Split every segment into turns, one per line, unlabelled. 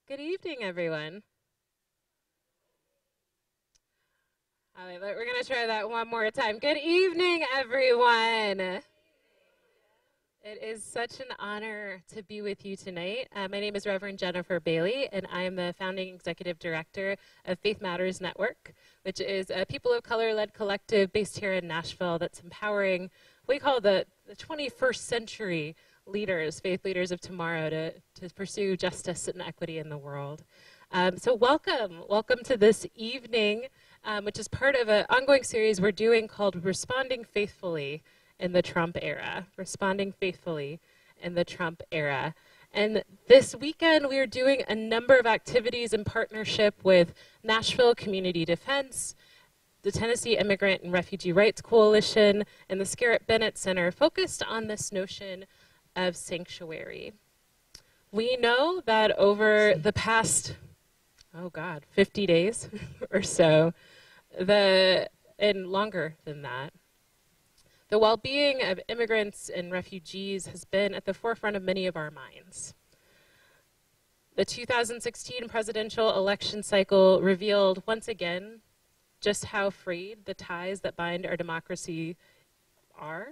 Good evening, everyone. All right, we're going to try that one more time. Good evening, everyone. It is such an honor to be with you tonight. My name is Reverend Jennifer Bailey, and I am the founding executive director of Faith Matters Network, which is a people of color-led collective based here in Nashville that's empowering what we call the 21st century leaders, faith leaders of tomorrow, to pursue justice and equity in the world. So welcome to this evening, which is part of an ongoing series we're doing called Responding Faithfully in the Trump Era. Responding Faithfully in the Trump Era. And this weekend we are doing a number of activities in partnership with Nashville Community Defense, the Tennessee Immigrant and Refugee Rights Coalition, and the Scarritt Bennett Center, focused on this notion of sanctuary. We know that over the past 50 days or so, and longer than that, the well-being of immigrants and refugees has been at the forefront of many of our minds. The 2016 presidential election cycle revealed once again just how frayed the ties that bind our democracy are.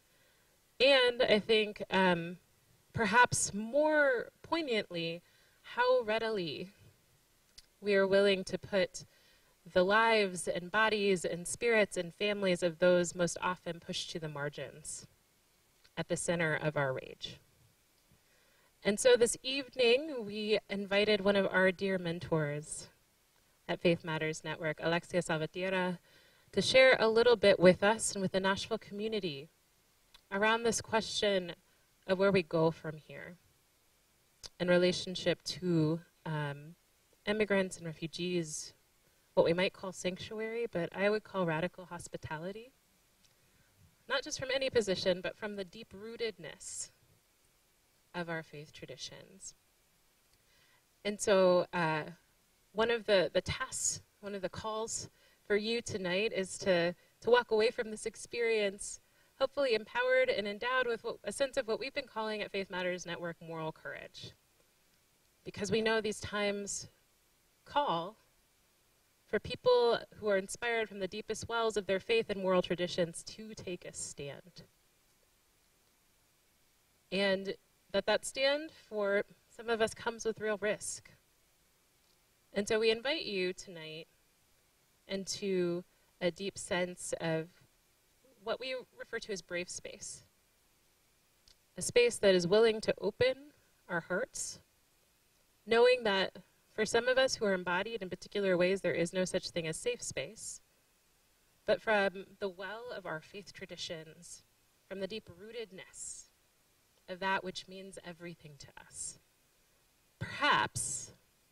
And I think perhaps more poignantly, how readily we are willing to put the lives and bodies and spirits and families of those most often pushed to the margins at the center of our rage. And so this evening, we invited one of our dear mentors at Faith Matters Network, Alexia Salvatierra, to share a little bit with us and with the Nashville community around this question of where we go from here in relationship to immigrants and refugees, what we might call sanctuary, but I would call radical hospitality. Not just from any position, but from the deep-rootedness of our faith traditions. And so one of the tasks, one of the calls for you tonight is to walk away from this experience hopefully empowered and endowed with a sense of what we've been calling at Faith Matters Network moral courage. Because we know these times call for people who are inspired from the deepest wells of their faith and moral traditions to take a stand. And that stand for some of us comes with real risk. And so we invite you tonight into a deep sense of what we refer to as brave space. A space that is willing to open our hearts, knowing that for some of us who are embodied in particular ways, there is no such thing as safe space. But from the well of our faith traditions, from the deep-rootedness of that which means everything to us, perhaps,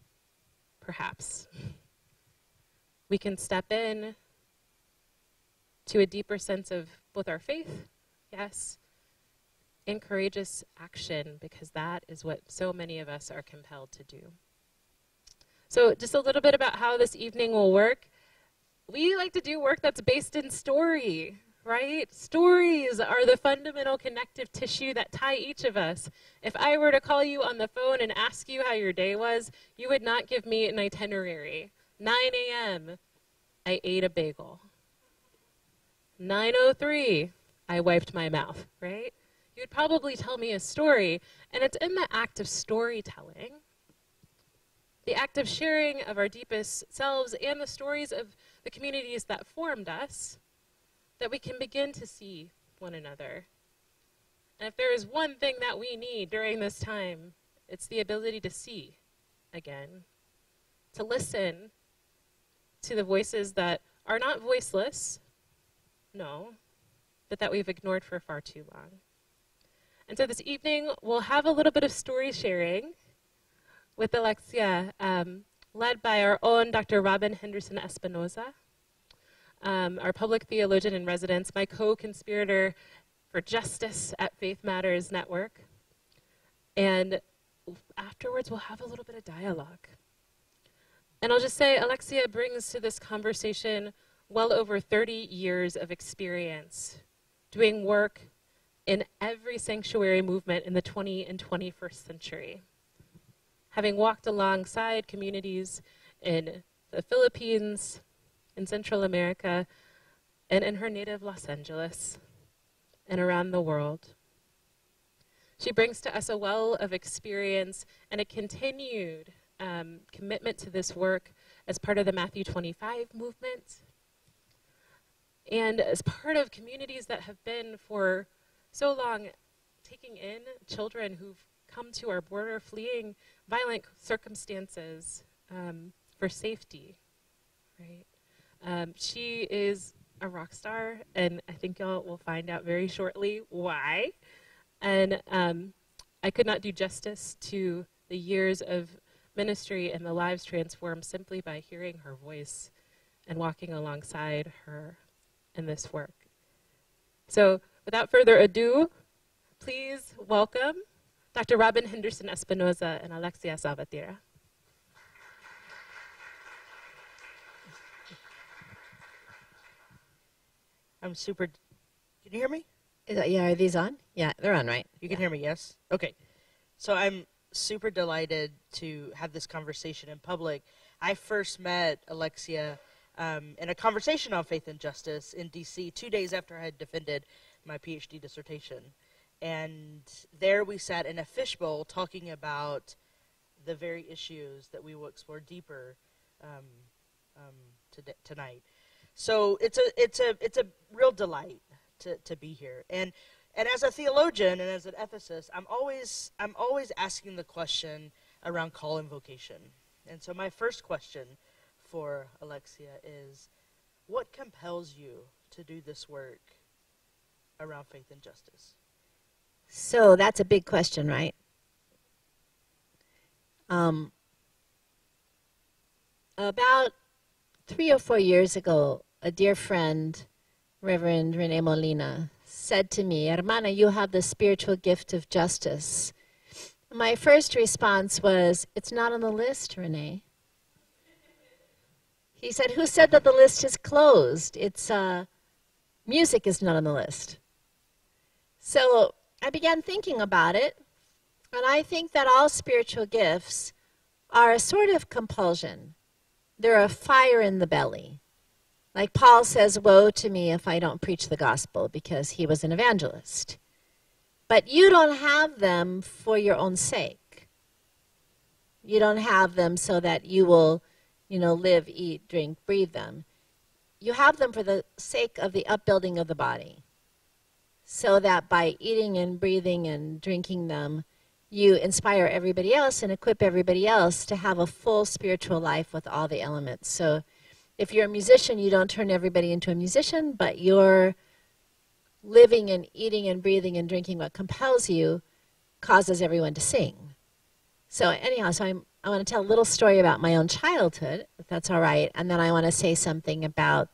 we can step in to a deeper sense of both our faith, yes, and courageous action, because that is what so many of us are compelled to do. So just a little bit about how this evening will work. We like to do work that's based in story, right? Stories are the fundamental connective tissue that tie each of us. If I were to call you on the phone and ask you how your day was, you would not give me an itinerary. 9 a.m., I ate a bagel. 9:03, I wiped my mouth, right? You'd probably tell me a story, and it's in the act of storytelling, the act of sharing of our deepest selves and the stories of the communities that formed us, that we can begin to see one another. And if there is one thing that we need during this time, it's the ability to see again, to listen to the voices that are not voiceless, no, but that we've ignored for far too long. And so this evening, we'll have a little bit of story sharing with Alexia, led by our own Dr. Robin Henderson Espinoza, our public theologian in residence, my co-conspirator for justice at Faith Matters Network. And afterwards, we'll have a little bit of dialogue. And I'll just say, Alexia brings to this conversation well over 30 years of experience doing work in every sanctuary movement in the 20th and 21st century. having walked alongside communities in the Philippines, in Central America, and in her native Los Angeles, and around the world. She brings to us a well of experience and a continued commitment to this work as part of the Matthew 25 movement, and as part of communities that have been for so long taking in children who've come to our border fleeing violent circumstances for safety, right? She is a rock star, and I think y'all will find out very shortly why. And I could not do justice to the years of ministry and the lives transformed simply by hearing her voice and walking alongside her in this work. So without further ado, please welcome Dr. Robin Henderson Espinoza and Alexia Salvatierra.
I'm super, can you hear me?
Yeah, are these on? Yeah, they're on, right?
You can hear me, yes? Okay. So I'm super delighted to have this conversation in public. I first met Alexia in a conversation on faith and justice in DC 2 days after I had defended my PhD dissertation. And there we sat in a fishbowl talking about the very issues that we will explore deeper tonight. So it's a real delight to be here. And as a theologian and as an ethicist, I'm always asking the question around call and vocation. And so my first question for Alexia is, what compels you to do this work around faith and justice?
So that's a big question, right? About 3 or 4 years ago, a dear friend, Reverend Renee Molina, said to me, "Hermana, you have the spiritual gift of justice." My first response was, "It's not on the list, Renee." He said, "Who said that the list is closed? It's music is not on the list." So I began thinking about it, and I think that all spiritual gifts are a sort of compulsion. They're a fire in the belly. Like Paul says, "Woe to me if I don't preach the gospel," because he was an evangelist. But you don't have them for your own sake. You don't have them so that you will, live, eat, drink, breathe them. You have them for the sake of the upbuilding of the body, so that by eating and breathing and drinking them, you inspire everybody else and equip everybody else to have a full spiritual life with all the elements. So if you're a musician, you don't turn everybody into a musician, but you're living and eating and breathing and drinking what compels you causes everyone to sing. So anyhow, I want to tell a little story about my own childhood, if that's all right, and then I want to say something about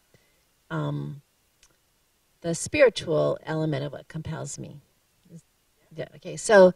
the spiritual element of what compels me. Yeah, okay, so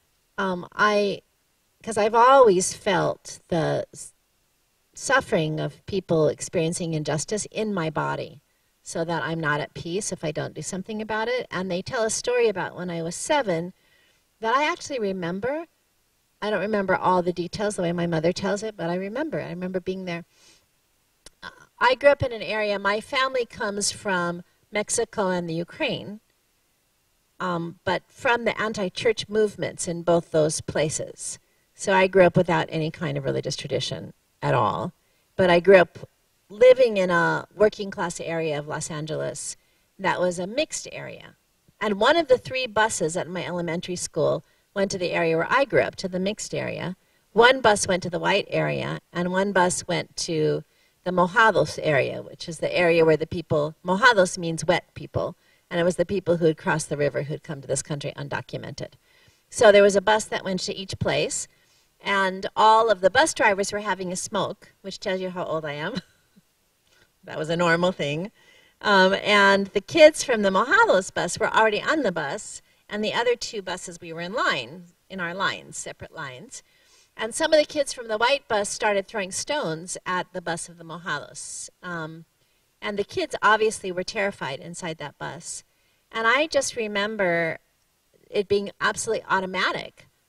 because I've always felt the suffering of people experiencing injustice in my body, so that I'm not at peace if I don't do something about it. And they tell a story about when I was 7 that I actually remember. I don't remember all the details the way my mother tells it, but I remember being there. I grew up in an area, my family comes from Mexico and the Ukraine, but from the anti-church movements in both those places. So I grew up without any kind of religious tradition at all. But I grew up living in a working class area of Los Angeles that was a mixed area. And one of the 3 buses at my elementary school went to the area where I grew up, to the mixed area. One bus went to the white area, and one bus went to the mojados area, which is the area where the people, mojados means wet people, and it was the people who had crossed the river who had come to this country undocumented. So there was a bus that went to each place, and all of the bus drivers were having a smoke, which tells you how old I am. That was a normal thing. And the kids from the Mojados bus were already on the bus, and the other 2 buses we were in our lines, separate lines. And some of the kids from the white bus started throwing stones at the bus of the Mojados. And the kids obviously were terrified inside that bus. And I just remember it being absolutely automatic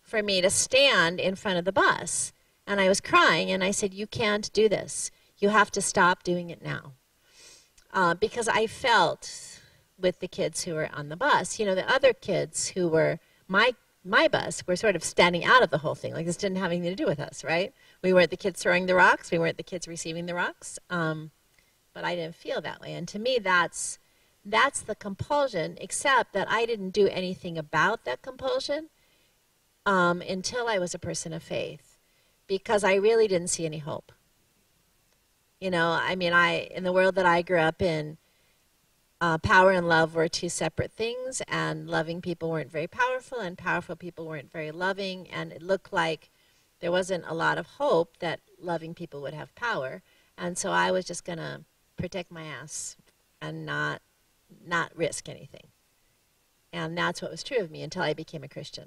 for me to stand in front of the bus. And I was crying, and I said, you can't do this. You have to stop doing it now. Because I felt with the kids who were on the bus, you know, the other kids who were my bus were sort of standing out of the whole thing. Like, this didn't have anything to do with us, right? We weren't the kids throwing the rocks. We weren't the kids receiving the rocks. But I didn't feel that way. And to me, that's the compulsion, except that I didn't do anything about that compulsion until I was a person of faith, because I really didn't see any hope. You know, I mean, in the world that I grew up in, power and love were two separate things, and loving people weren't very powerful, and powerful people weren't very loving, and it looked like there wasn't a lot of hope that loving people would have power, and so I was just going to protect my ass and not risk anything. And that's what was true of me until I became a Christian.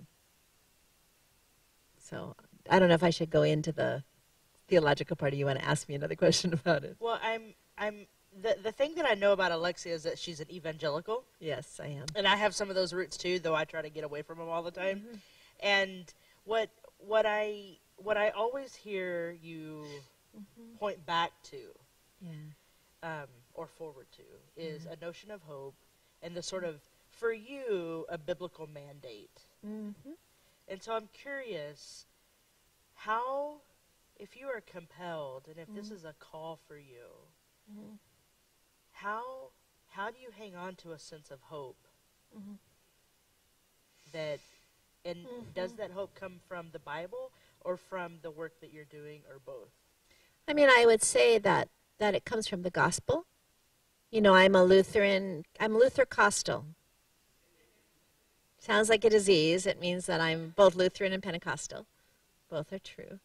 So I don't know if I should go into the theological part, or you want to ask me another question about it.
Well, the thing that I know about Alexia is that she's an evangelical.
Yes, I am.
And I have some of those roots too, though I try to get away from them all the time. Mm-hmm. And what I always hear you point back to, or forward to, is a notion of hope and the sort of, for you, a biblical mandate. Mm-hmm. And so I'm curious, how, if you are compelled, and if this is a call for you, how do you hang on to a sense of hope? That, and does that hope come from the Bible or from the work that you're doing, or both?
I mean, I would say that it comes from the gospel. You know, I'm a Lutheran, I'm Luther-costal. Sounds like a disease. It means that I'm both Lutheran and Pentecostal. Both are true.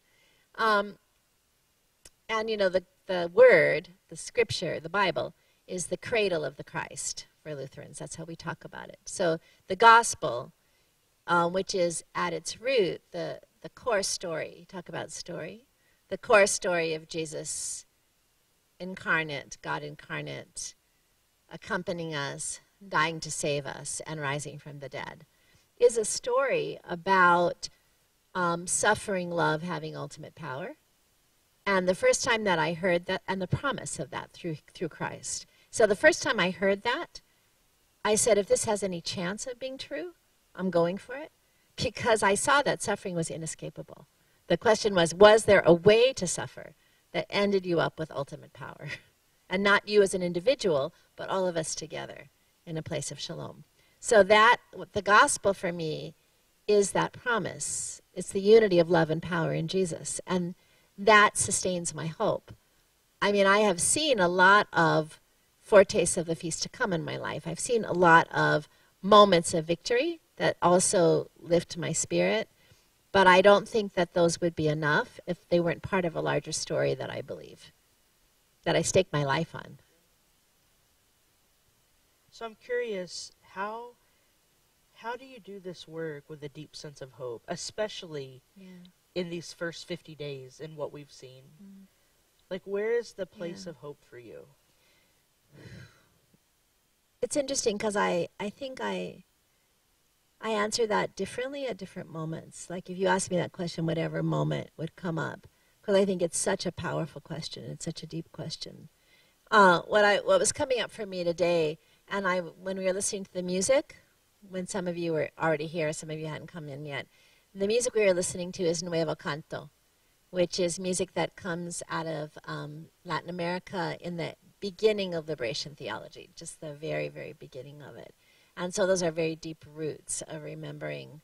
And, you know, the word, the scripture, the Bible, is the cradle of the Christ for Lutherans. That's how we talk about it. So the gospel, which is at its root the core story, talk about story, the core story of Jesus incarnate, God incarnate, accompanying us, dying to save us, and rising from the dead, is a story about suffering love having ultimate power. And the first time that I heard that, and the promise of that through Christ. So the first time I heard that, I said, if this has any chance of being true, I'm going for it, because I saw that suffering was inescapable. The question was there a way to suffer that ended you up with ultimate power? And not you as an individual, but all of us together in a place of shalom. So that, the gospel for me is that promise. It's the unity of love and power in Jesus. And that sustains my hope. I mean, I have seen a lot of foretastes of the feast to come in my life. I've seen a lot of moments of victory that also lift my spirit. But I don't think that those would be enough if they weren't part of a larger story that I believe, that I stake my life on.
So I'm curious, how do you do this work with a deep sense of hope, especially in these first 50 days and what we've seen? Like, where is the place of hope for you?
It's interesting because I think I answer that differently at different moments. Like, if you ask me that question, whatever moment would come up, because I think it's such a powerful question. It's such a deep question. What was coming up for me today, and when we were listening to the music, when some of you were already here, some of you hadn't come in yet, the music we were listening to is Nuevo Canto, which is music that comes out of Latin America in the beginning of liberation theology, just the very, very beginning of it. And so those are very deep roots of remembering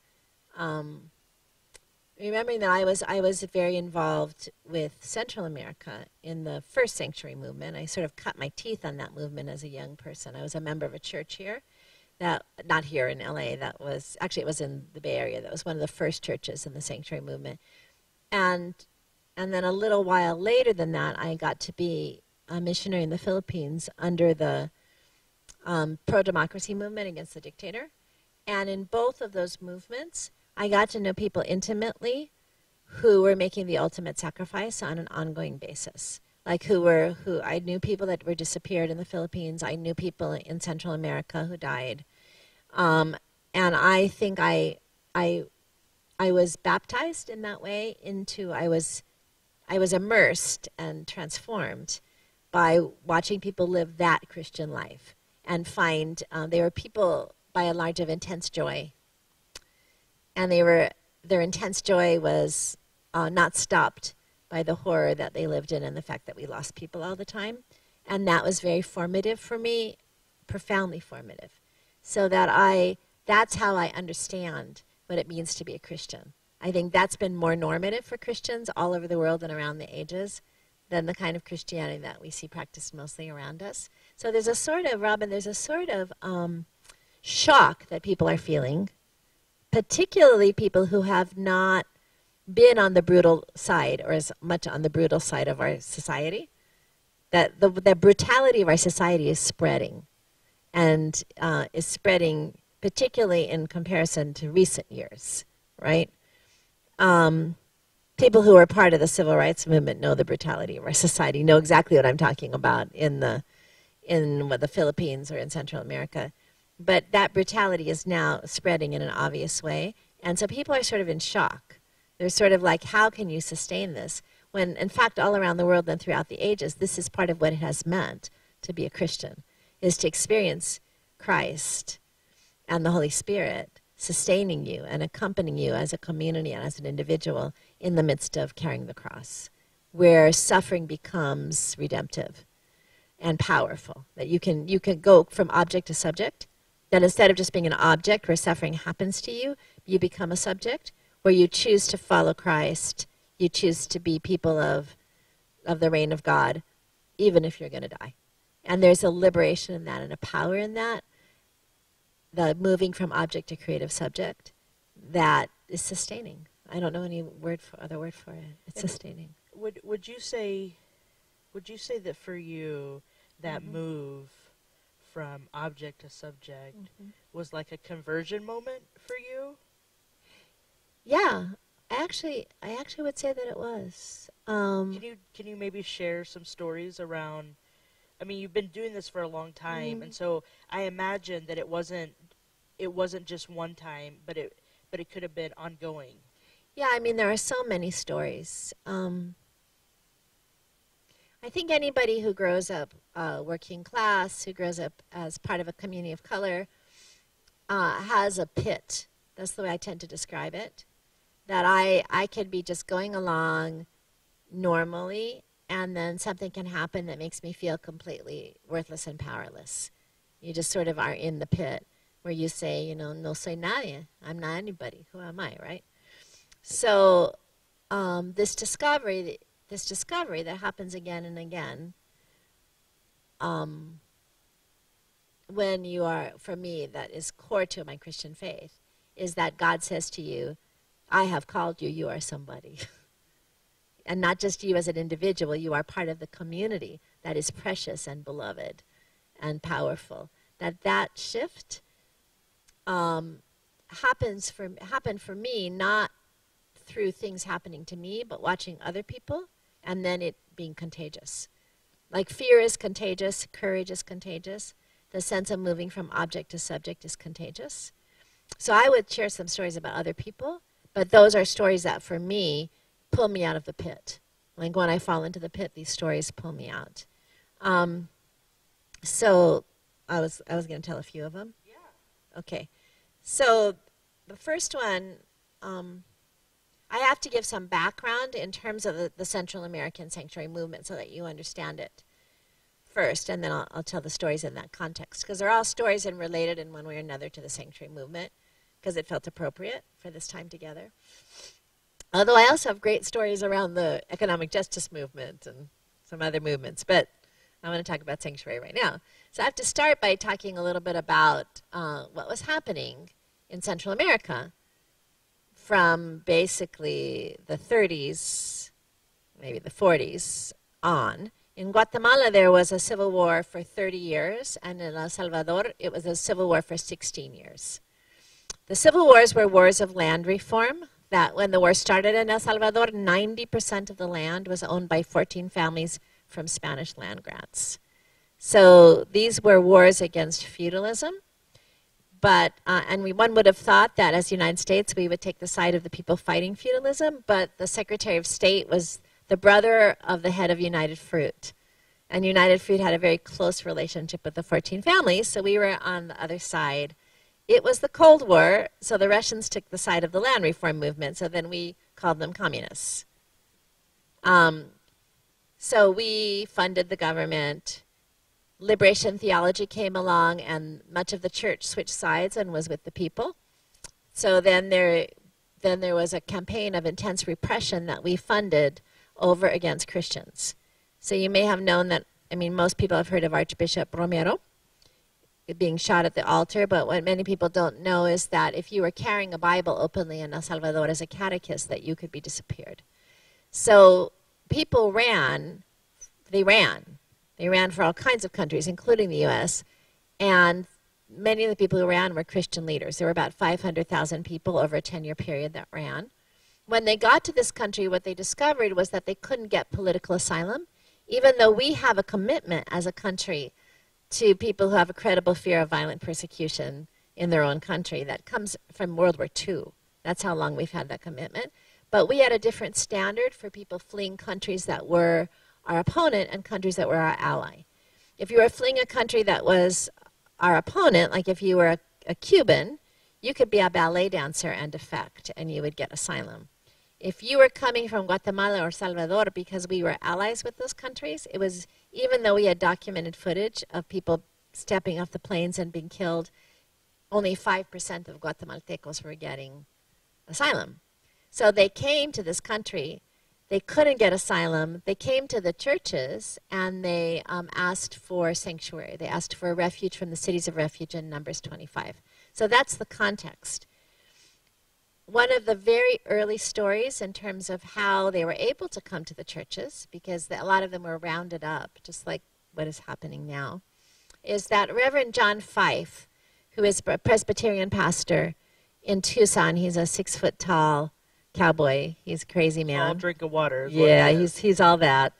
that I was very involved with Central America in the first sanctuary movement. I sort of cut my teeth on that movement as a young person. I was a member of a church here, not here in LA, it was in the Bay Area. That was one of the first churches in the sanctuary movement. And then a little while later than that, I got to be a missionary in the Philippines under the pro-democracy movement against the dictator. And in both of those movements, I got to know people intimately who were making the ultimate sacrifice on an ongoing basis. Like who I knew people that were disappeared in the Philippines. I knew people in Central America who died. And I think I I was baptized in that way into, I was immersed and transformed by watching people live that Christian life and find they were people by and large of intense joy. And their intense joy was not stopped by the horror that they lived in and the fact that we lost people all the time. And that was very formative for me, profoundly formative. So that's how I understand what it means to be a Christian. I think that's been more normative for Christians all over the world and around the ages than the kind of Christianity that we see practiced mostly around us. So there's a sort of, Robin, there's a sort of shock that people are feeling, particularly people who have not been on the brutal side or as much on the brutal side of our society, that the brutality of our society is spreading, and is spreading particularly in comparison to recent years, right? People who are part of the civil rights movement know the brutality of our society, know exactly what I'm talking about in the Philippines or in Central America. But that brutality is now spreading in an obvious way, and so people are sort of in shock. They're sort of like, how can you sustain this? When, in fact, all around the world and throughout the ages, this is part of what it has meant to be a Christian, is to experience Christ and the Holy Spirit sustaining you and accompanying you as a community and as an individual in the midst of carrying the cross, where suffering becomes redemptive and powerful, that you can go from object to subject, that instead of just being an object where suffering happens to you, you become a subject where you choose to follow Christ, you choose to be people of the reign of God, even if you're going to die. And there's a liberation in that and a power in that, the moving from object to creative subject, that is sustaining. I don't know any other word for it. It's sustaining.
Would you say that for you, that move from object to subject was like a conversion moment for you?
Yeah, I actually would say that it was.
Can you maybe share some stories around? I mean, you've been doing this for a long time, and so I imagine that it wasn't just one time, but it could have been ongoing.
Yeah, I mean, there are so many stories. I think anybody who grows up working class, who grows up as part of a community of color, has a pit. That's the way I tend to describe it. That I could be just going along normally, and then something can happen that makes me feel completely worthless and powerless. You just sort of are in the pit where you say, no soy nadie. I'm not anybody. Who am I, right? So this discovery that happens again and again, when you are, for me, that is core to my Christian faith, is that God says to you, I have called you, you are somebody. And not just you as an individual, you are part of the community that is precious and beloved and powerful. That shift happened for me, not through things happening to me, but watching other people, and then it being contagious. Like fear is contagious, courage is contagious, the sense of moving from object to subject is contagious. So I would share some stories about other people, but those are stories that for me pull me out of the pit. Like when I fall into the pit, these stories pull me out. So I was going to tell a few of them.
Yeah.
Okay. So the first one, I have to give some background in terms of the Central American sanctuary movement so that you understand it first, and then I'll tell the stories in that context, because they're all stories and related in one way or another to the sanctuary movement, because it felt appropriate for this time together. Although I also have great stories around the economic justice movement and some other movements, but I want to talk about sanctuary right now. So I have to start by talking a little bit about what was happening in Central America from basically the 30s, maybe the 40s on. In Guatemala, there was a civil war for 30 years, and in El Salvador, it was a civil war for 16 years. The civil wars were wars of land reform. That when the war started in El Salvador, 90% of the land was owned by 14 families from Spanish land grants. So these were wars against feudalism. But one would have thought that as the United States we would take the side of the people fighting feudalism, but the Secretary of State was the brother of the head of United Fruit. And United Fruit had a very close relationship with the 14 families, so we were on the other side. It was the Cold War, so the Russians took the side of the land reform movement, so then we called them communists. So we funded the government. Liberation theology came along, and much of the church switched sides and was with the people. So then there was a campaign of intense repression that we funded over against Christians. So you may have known that, I mean, most people have heard of Archbishop Romero being shot at the altar, but what many people don't know is that if you were carrying a Bible openly in El Salvador as a catechist, that you could be disappeared. So people ran. They ran for all kinds of countries, including the U.S., and many of the people who ran were Christian leaders. There were about 500,000 people over a 10-year period that ran. When they got to this country, what they discovered was that they couldn't get political asylum, even though we have a commitment as a country to people who have a credible fear of violent persecution in their own country. That comes from World War II. That's how long we've had that commitment. But we had a different standard for people fleeing countries that were our opponent and countries that were our ally. If you were fleeing a country that was our opponent, like if you were a Cuban, you could be a ballet dancer and defect, and you would get asylum. If you were coming from Guatemala or Salvador because we were allies with those countries, it was, even though we had documented footage of people stepping off the planes and being killed, only 5% of Guatemaltecos were getting asylum. So they came to this country. They couldn't get asylum. They came to the churches, and they asked for sanctuary. They asked for refuge from the cities of refuge in Numbers 25. So that's the context. One of the very early stories in terms of how they were able to come to the churches, because a lot of them were rounded up, just like what is happening now, is that Reverend John Fife, who is a Presbyterian pastor in Tucson, he's a 6-foot-tall cowboy. He's a crazy man.
All drink of water.
Yeah, he's all that.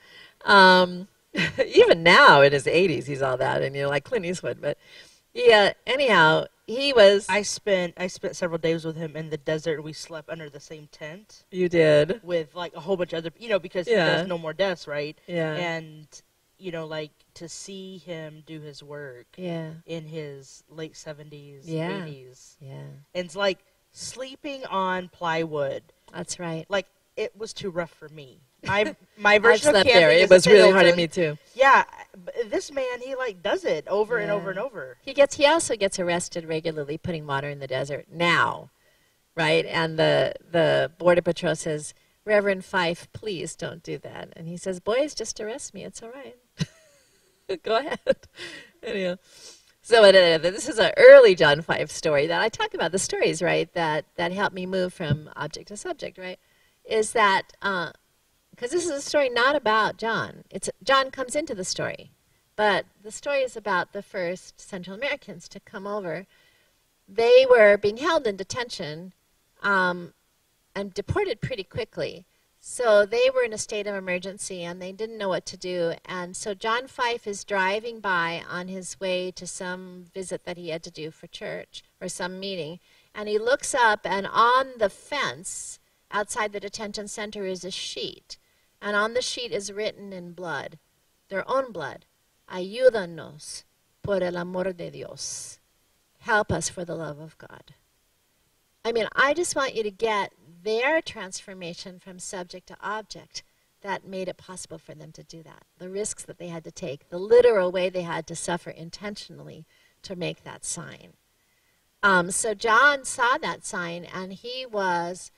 Even now in his 80s, he's all that, and like Clint Eastwood. But yeah, anyhow, he was.
I spent several days with him in the desert. We slept under the same tent.
You did,
with like a whole bunch of other, because there's no more deaths, right?
Yeah.
And like to see him do his work.
Yeah.
In his late 70s,
yeah.
80s.
Yeah.
And it's like sleeping on plywood.
That's right.
Like, it was too rough for me. My version of camping
there. It was really hard on me too.
Yeah, this man, he like does it over and over and over.
He also gets arrested regularly putting water in the desert now, right? And the Border Patrol says, Reverend Fife, please don't do that. And he says, boys, just arrest me. It's all right. Go ahead. Anyhow. So this is an early John Fife story that I talk about, the stories, right, that help me move from object to subject, right, is that, because this is a story not about John. John comes into the story, but the story is about the first Central Americans to come over. They were being held in detention and deported pretty quickly. So they were in a state of emergency, and they didn't know what to do. And so John Fife is driving by on his way to some visit that he had to do for church or some meeting. And he looks up, and on the fence outside the detention center is a sheet. And on the sheet is written in blood, their own blood, Ayúdanos por el amor de Dios. Help us for the love of God. I mean, I just want you to get their transformation from subject to object that made it possible for them to do that. The risks that they had to take, the literal way they had to suffer intentionally to make that sign. So John saw that sign, and he was,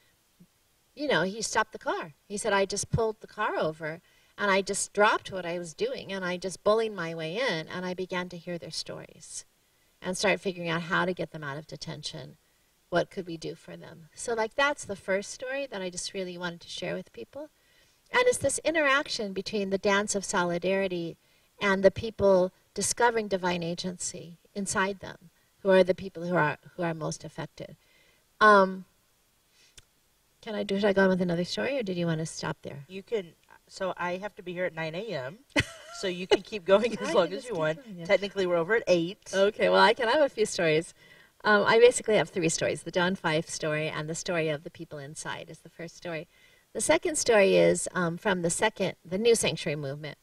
he stopped the car. He said, I just pulled the car over, and I just dropped what I was doing, and I just bullied my way in, and I began to hear their stories and start figuring out how to get them out of detention. What could we do for them? So that's the first story that I just really wanted to share with people. And it's this interaction between the dance of solidarity and the people discovering divine agency inside them, who are the people who are most affected. Should I go on with another story, or did you want to stop there?
You can. So I have to be here at 9 a.m., so you can keep going as long as you want. Technically, we're over at 8.
Okay, well, I have a few stories. I basically have three stories. The John Fife story and the story of the people inside is the first story. The second story is from the New Sanctuary movement.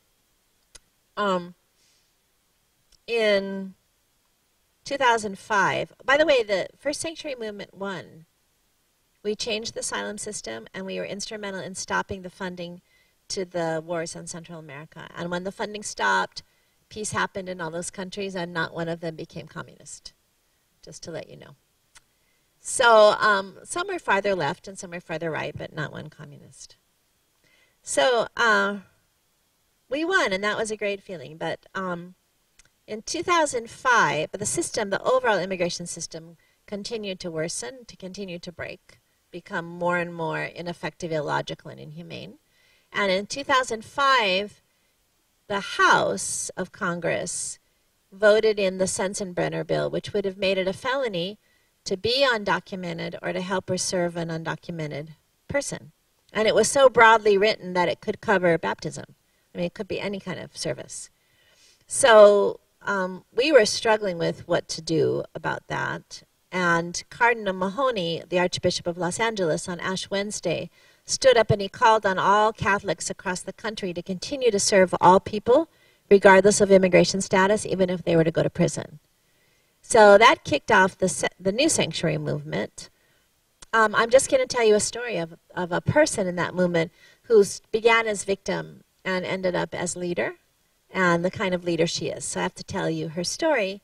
In 2005, by the way, the First Sanctuary movement won. We changed the asylum system, and we were instrumental in stopping the funding to the wars in Central America. And when the funding stopped, peace happened in all those countries, and not one of them became communist, just to let you know. So some are farther left and some are farther right, but not one communist. So we won, and that was a great feeling. But in 2005, the overall immigration system continued to worsen, to continue to break, become more and more ineffective, illogical, and inhumane. And in 2005, the House of Congress voted in the Sensenbrenner bill, which would have made it a felony to be undocumented or to help or serve an undocumented person. And it was so broadly written that it could cover baptism. I mean, it could be any kind of service. So we were struggling with what to do about that. And Cardinal Mahoney, the Archbishop of Los Angeles, on Ash Wednesday, stood up and he called on all Catholics across the country to continue to serve all people, regardless of immigration status, even if they were to go to prison. So that kicked off the New Sanctuary movement. I'm just going to tell you a story of a person in that movement who began as victim and ended up as leader, and the kind of leader she is. So I have to tell you her story.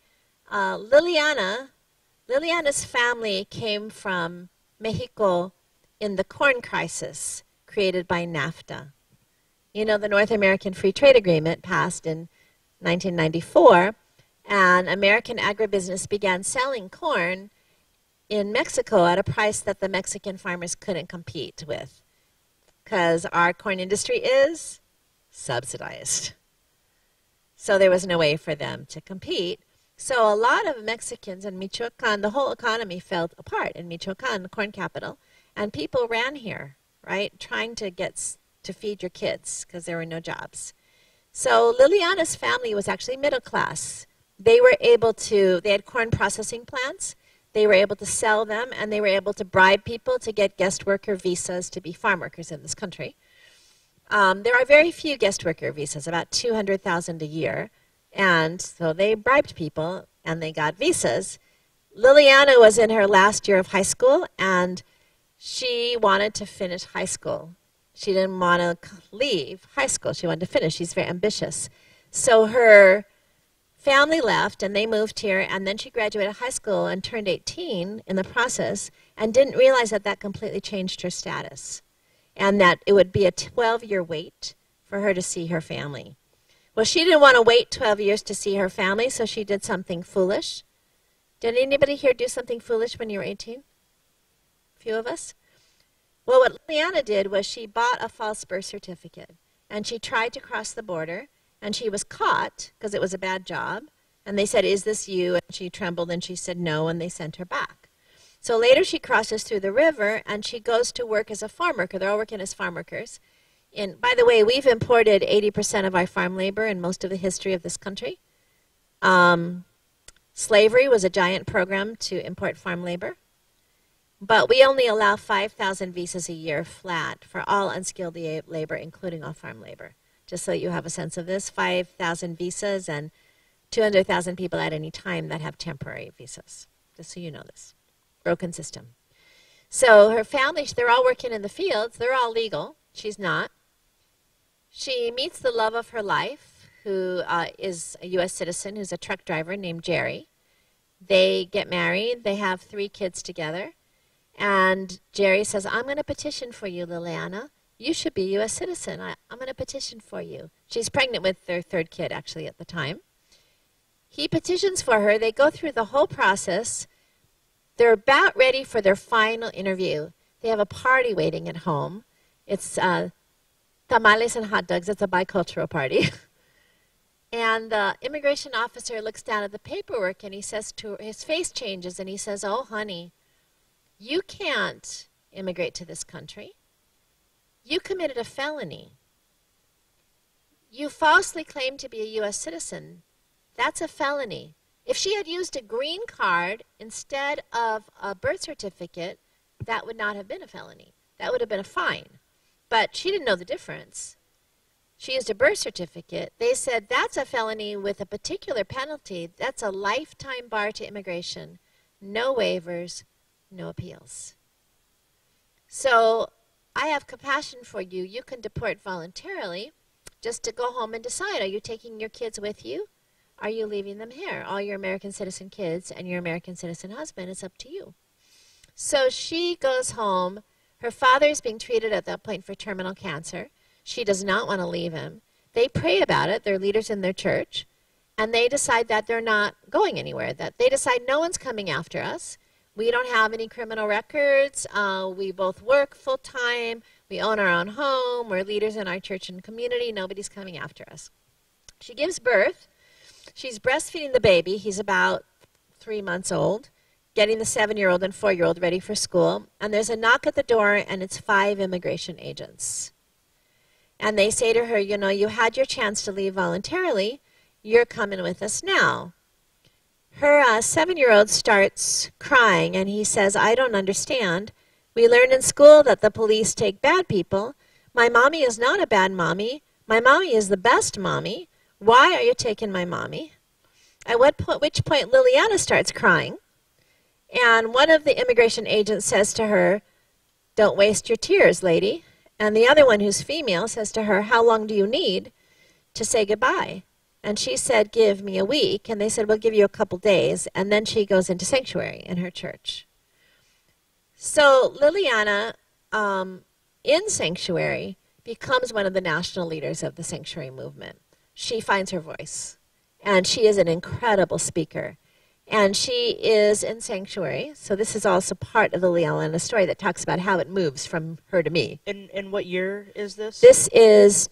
Liliana's family came from Mexico in the corn crisis created by NAFTA. You know, the North American Free Trade Agreement passed in 1994, and American agribusiness began selling corn in Mexico at a price that the Mexican farmers couldn't compete with, because our corn industry is subsidized. So there was no way for them to compete. So a lot of Mexicans in Michoacan, the whole economy fell apart in Michoacan, the corn capital, and people ran here, right, trying to get to feed your kids because there were no jobs. So Liliana's family was actually middle class. They had corn processing plants. They were able to sell them, and they were able to bribe people to get guest worker visas to be farm workers in this country. There are very few guest worker visas, about 200,000 a year. And so they bribed people, and they got visas. Liliana was in her last year of high school, and she wanted to finish high school. She didn't want to leave high school. She wanted to finish. She's very ambitious. So her family left, and they moved here, and then she graduated high school and turned 18 in the process and didn't realize that that completely changed her status and that it would be a 12-year wait for her to see her family. Well, she didn't want to wait 12 years to see her family, so she did something foolish. Did anybody here do something foolish when you were 18? A few of us? Well, what Liliana did was she bought a false birth certificate, and she tried to cross the border, and she was caught because it was a bad job. And they said, "Is this you?" And she trembled, and she said no, and they sent her back. So later she crosses through the river, and she goes to work as a farm worker. They're all working as farm workers. And by the way, we've imported 80% of our farm labor in most of the history of this country. Slavery was a giant program to import farm labor. But we only allow 5,000 visas a year flat for all unskilled labor, including all farm labor. Just so you have a sense of this, 5,000 visas and 200,000 people at any time that have temporary visas. Just so you know this. Broken system. So her family, they're all working in the fields. They're all legal. She's not. She meets the love of her life, who is a U.S. citizen, who's a truck driver named Jerry. They get married. They have 3 kids together. And Jerry says, "I'm going to petition for you, Liliana. You should be a U.S. citizen. I'm going to petition for you." She's pregnant with their 3rd kid, actually, at the time. He petitions for her. They go through the whole process. They're about ready for their final interview. They have a party waiting at home. It's tamales and hot dogs. It's a bicultural party. And the immigration officer looks down at the paperwork, and he says to her, his face changes, and he says, "Oh, honey, you can't immigrate to this country. You committed a felony. You falsely claimed to be a U.S. citizen. That's a felony. If she had used a green card instead of a birth certificate, that would not have been a felony. That would have been a fine. But she didn't know the difference. She used a birth certificate. They said that's a felony with a particular penalty. That's a lifetime bar to immigration. No waivers, no appeals. So I have compassion for you. You can deport voluntarily just to go home and decide, are you taking your kids with you? Are you leaving them here? All your American citizen kids and your American citizen husband, it's up to you. So she goes home. Her father is being treated at that point for terminal cancer. She does not want to leave him. They pray about it. They're leaders in their church. And they decide that they're not going anywhere. That they decide no one's coming after us. We don't have any criminal records. We both work full-time. We own our own home. We're leaders in our church and community. Nobody's coming after us. She gives birth. She's breastfeeding the baby. He's about 3 months old, getting the 7-year-old and 4-year-old ready for school. And there's a knock at the door, and it's 5 immigration agents. And they say to her, you know, you had your chance to leave voluntarily. You're coming with us now. Her 7-year-old starts crying, and he says, I don't understand. We learned in school that the police take bad people. My mommy is not a bad mommy. My mommy is the best mommy. Why are you taking my mommy? At which point Liliana starts crying. And one of the immigration agents says to her, don't waste your tears, lady. And the other one, who's female, says to her, how long do you need to say goodbye? And she said, give me a week. And they said, we'll give you a couple days. And then she goes into sanctuary in her church. So Liliana, in sanctuary, becomes one of the national leaders of the sanctuary movement. She finds her voice. And she is an incredible speaker. And she is in sanctuary. So this is also part of the Liliana story that talks about how it moves from her to me.
And what year is this?
This is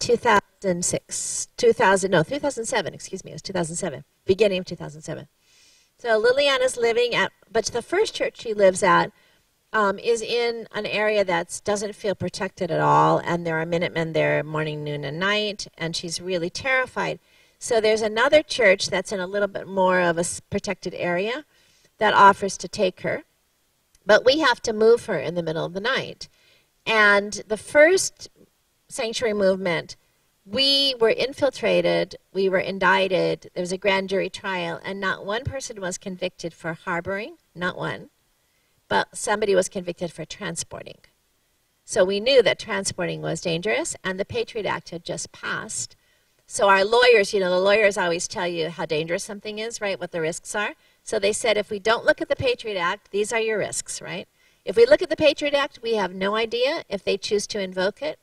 2007, excuse me, it was 2007, beginning of 2007. So Liliana's living at, but the first church she lives at is in an area that doesn't feel protected at all, and there are Minutemen there morning, noon, and night, and she's really terrified. So there's another church that's in a little bit more of a protected area that offers to take her, but we have to move her in the middle of the night. And the first sanctuary movement, we were infiltrated, we were indicted, there was a grand jury trial, and not one person was convicted for harboring, not one, but somebody was convicted for transporting. So we knew that transporting was dangerous, and the Patriot Act had just passed. So our lawyers, you know, the lawyers always tell you how dangerous something is, right, what the risks are. So they said, if we don't look at the Patriot Act, these are your risks, right? If we look at the Patriot Act, we have no idea if they choose to invoke it.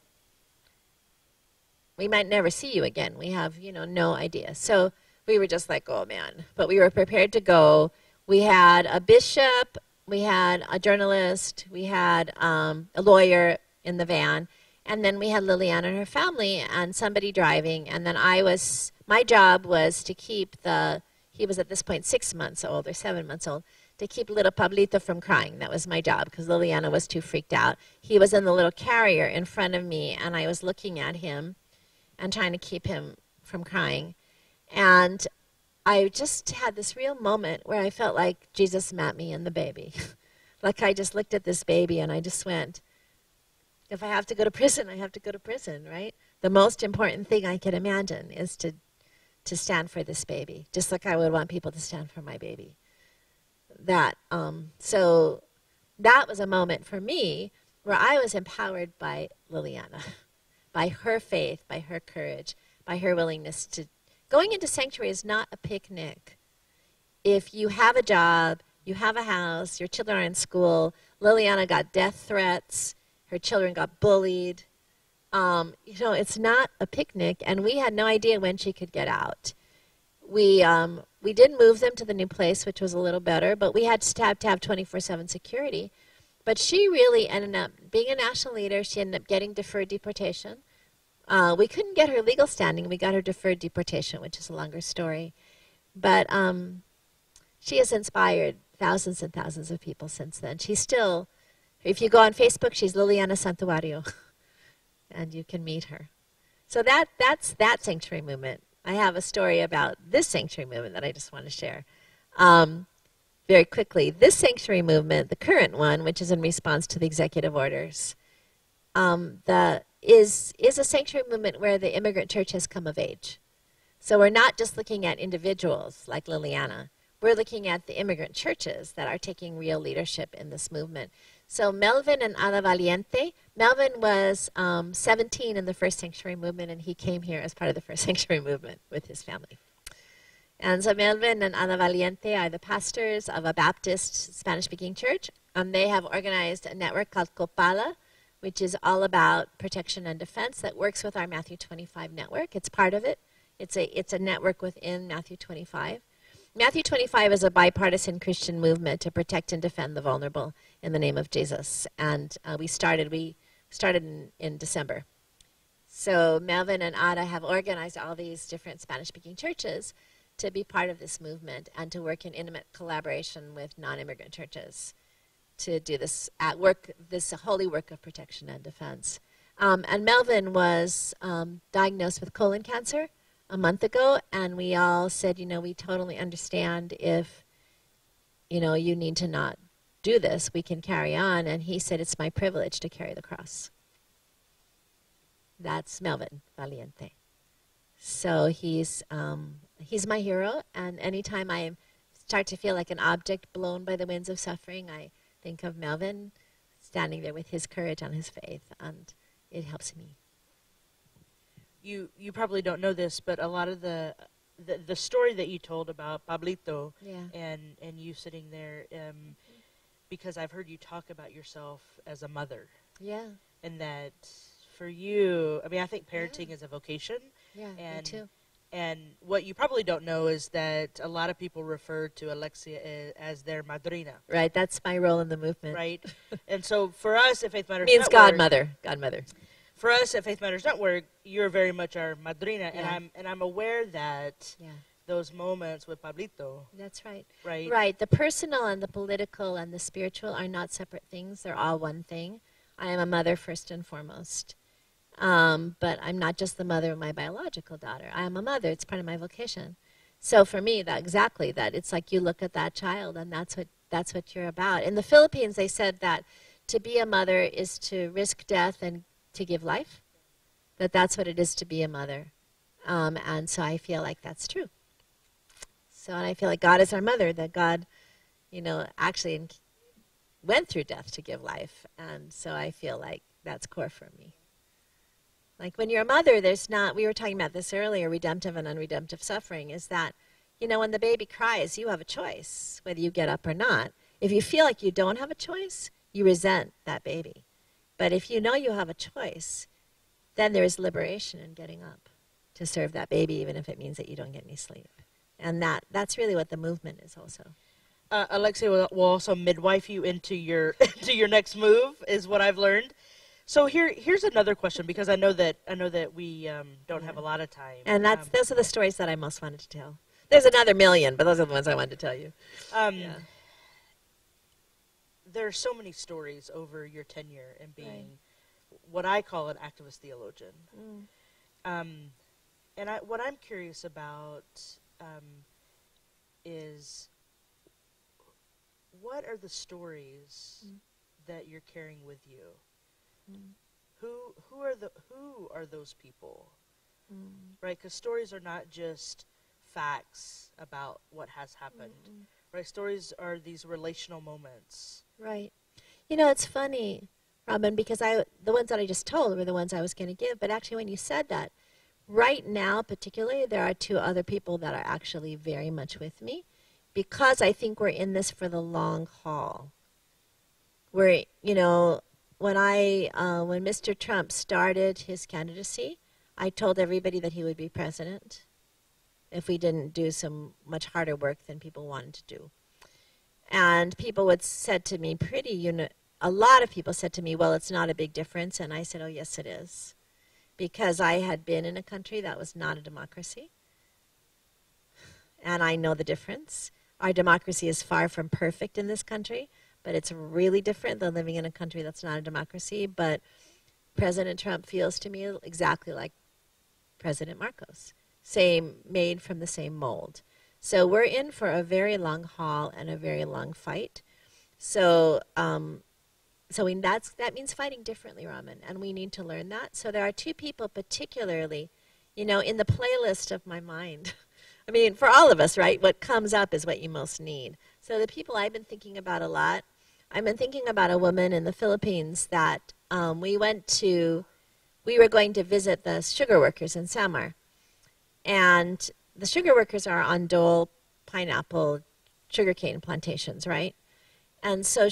We might never see you again. We have, you know, no idea. So we were just like, oh, man. But we were prepared to go. We had a bishop. We had a journalist. We had a lawyer in the van. And then we had Liliana and her family and somebody driving. And then my job was to keep he was at this point 6 months old or 7 months old, to keep little Pablito from crying. That was my job because Liliana was too freaked out. He was in the little carrier in front of me, and I was looking at him and trying to keep him from crying. And I just had this real moment where I felt like Jesus met me and the baby. Like I just looked at this baby and I just went, if I have to go to prison, I have to go to prison, right? The most important thing I can imagine is to stand for this baby, just like I would want people to stand for my baby. So that was a moment for me where I was empowered by Liliana, by her faith, by her courage, by her willingness to. Going into sanctuary is not a picnic. If you have a job, you have a house, your children are in school, Liliana got death threats, her children got bullied. It's not a picnic, and we had no idea when she could get out. We did move them to the new place, which was a little better, but we had to have 24/7 security. But she really ended up being a national leader. She ended up getting deferred deportation. We couldn't get her legal standing. We got her deferred deportation, which is a longer story. But she has inspired thousands and thousands of people since then. She's still, if you go on Facebook, she's Liliana Santuario, and you can meet her. So that's that sanctuary movement. I have a story about this sanctuary movement that I just want to share. Very quickly, this sanctuary movement, the current one, which is in response to the executive orders, is a sanctuary movement where the immigrant church has come of age. So we're not just looking at individuals like Liliana. We're looking at the immigrant churches that are taking real leadership in this movement. So Melvin and Ada Valiente, Melvin was 17 in the first sanctuary movement, and he came here as part of the first sanctuary movement with his family. And so Melvin and Ada Valiente are the pastors of a Baptist Spanish-speaking church. They have organized a network called Copala, which is all about protection and defense that works with our Matthew 25 network. It's part of it. It's a network within Matthew 25. Matthew 25 is a bipartisan Christian movement to protect and defend the vulnerable in the name of Jesus. And we started in December. So Melvin and Ada have organized all these different Spanish-speaking churches to be part of this movement and to work in intimate collaboration with non-immigrant churches to do this this holy work of protection and defense. And Melvin was diagnosed with colon cancer a month ago, and we all said, we totally understand if, you need to not do this, we can carry on. And he said, it's my privilege to carry the cross. That's Melvin Valiente. So he's my hero, and anytime I start to feel like an object blown by the winds of suffering, I think of Melvin standing there with his courage and his faith, and it helps me.
You probably don't know this, but a lot of the story that you told about Pablito and you sitting there, because I've heard you talk about yourself as a mother.
Yeah.
And that for you, I think parenting is a vocation.
Yeah, me too.
And what you probably don't know is that a lot of people refer to Alexia as their madrina.
Right, that's my role in the movement.
Right. And so for us at Faith Matters
means
Network,
godmother.
For us at Faith Matters Network, you're very much our madrina,
Yeah.
and I'm aware that those moments with Pablito.
That's right.
Right.
Right. The personal and the political and the spiritual are not separate things. They're all one thing. I am a mother first and foremost. But I'm not just the mother of my biological daughter. I am a mother. It's part of my vocation. So for me, it's like you look at that child, and that's what you're about. In the Philippines, they said that to be a mother is to risk death and to give life. That's what it is to be a mother. And so I feel like that's true. So, and I feel like God is our mother, that God, actually went through death to give life. And so I feel like that's core for me. Like when you're a mother, we were talking about this earlier, redemptive and unredemptive suffering, is that, when the baby cries, you have a choice, whether you get up or not. If you feel like you don't have a choice, you resent that baby. But if you know you have a choice, then there is liberation in getting up to serve that baby, even if it means that you don't get any sleep. And that's really what the movement is also.
Alexia will also midwife you into your next move, is what I've learned. So here's another question, because I know that we don't have a lot of time.
And those are the stories that I most wanted to tell. There's another million, but those are the ones I wanted to tell you.
There are so many stories over your tenure in being what I call an activist theologian. And what I'm curious about is, what are the stories that you're carrying with you? Who are those people? Right? Because stories are not just facts about what has happened. Right? Stories are these relational moments.
Right. It's funny, Robin, because the ones that I just told were the ones I was going to give. But actually, when you said that, right now, particularly, there are two other people that are actually very much with me, because I think we're in this for the long haul. When Mr. Trump started his candidacy, I told everybody that he would be president if we didn't do some much harder work than people wanted to do. And people said to me, a lot of people said to me, well, it's not a big difference. And I said, oh, yes, it is. Because I had been in a country that was not a democracy. And I know the difference. Our democracy is far from perfect in this country, but it's really different than living in a country that's not a democracy. But President Trump feels to me exactly like President Marcos, made from the same mold. So we're in for a very long haul and a very long fight. So that means fighting differently, Raman, and we need to learn that. So there are two people particularly, in the playlist of my mind. I mean, for all of us, right, what comes up is what you most need. So the people I've been thinking about a lot, I've been thinking about a woman in the Philippines that we were going to visit the sugar workers in Samar. And the sugar workers are on Dole pineapple sugarcane plantations, right? And so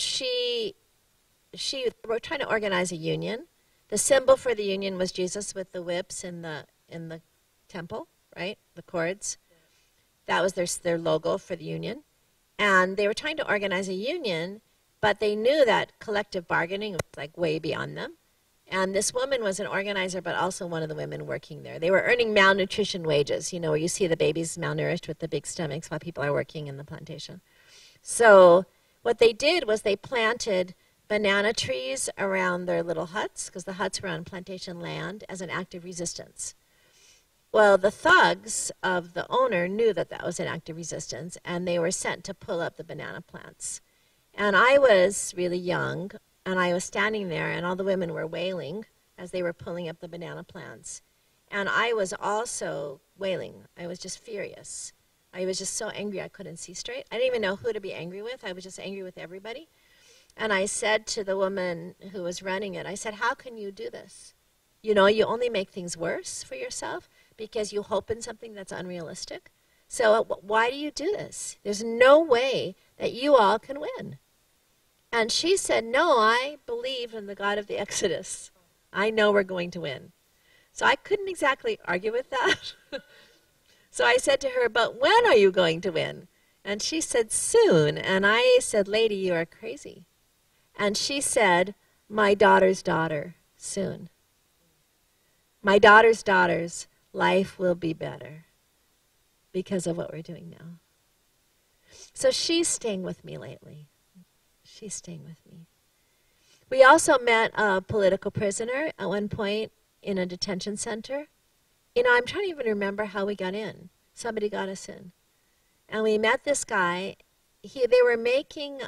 we're trying to organize a union. The symbol for the union was Jesus with the whips in the temple, right? The cords. That was their logo for the union. And they were trying to organize a union, but they knew that collective bargaining was like way beyond them. And this woman was an organizer, but also one of the women working there. They were earning malnutrition wages, where you see the babies malnourished with the big stomachs while people are working in the plantation. So what they did was they planted banana trees around their little huts, because the huts were on plantation land, as an act of resistance. Well, the thugs of the owner knew that that was an act of resistance, and they were sent to pull up the banana plants. And I was really young, and I was standing there, and all the women were wailing as they were pulling up the banana plants. And I was also wailing. I was just furious. I was just so angry I couldn't see straight. I didn't even know who to be angry with. I was just angry with everybody. And I said to the woman who was running it, I said, how can you do this? You only make things worse for yourself because you hope in something that's unrealistic. So why do you do this? There's no way that you all can win. And she said, no, I believe in the God of the Exodus. I know we're going to win. So I couldn't exactly argue with that. So I said to her, but when are you going to win? And she said, soon. And I said, lady, you are crazy. And she said, my daughter's daughter, soon. My daughter's daughter's life will be better because of what we're doing now. So she's staying with me lately. She's staying with me. We also met a political prisoner at one point in a detention center. I'm trying to even remember how we got in. Somebody got us in. And we met this guy. They were making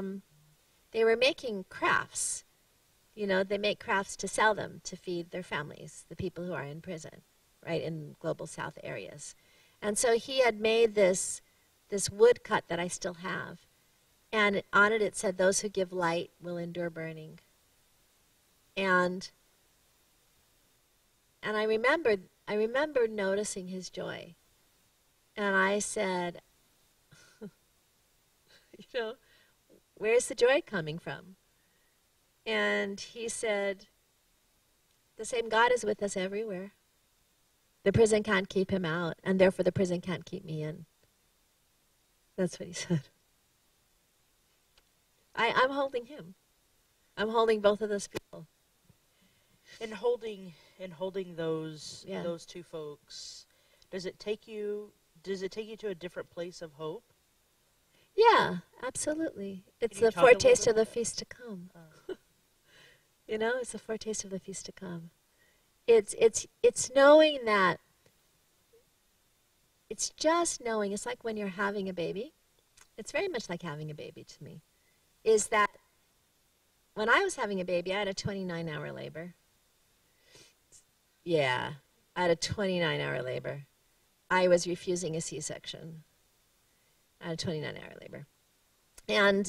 crafts. They make crafts to sell them to feed their families, the people who are in prison, right, in global south areas. And so he had made this woodcut that I still have. And on it said, those who give light will endure burning. And I remembered noticing his joy. And I said, where's the joy coming from? And he said, the same God is with us everywhere. The prison can't keep him out, and therefore the prison can't keep me in. That's what he said. I'm holding him. I'm holding both of those people.
In holding those two folks, does it take you to a different place of hope?
Yeah, absolutely. It's a foretaste of the feast to come. It's a foretaste of the feast to come. It's knowing that. It's just knowing. It's like when you're having a baby. It's very much like having a baby to me. Is that when I was having a baby, I had a 29-hour labor. Yeah, I had a 29-hour labor. I was refusing a C-section. I had a 29-hour labor. And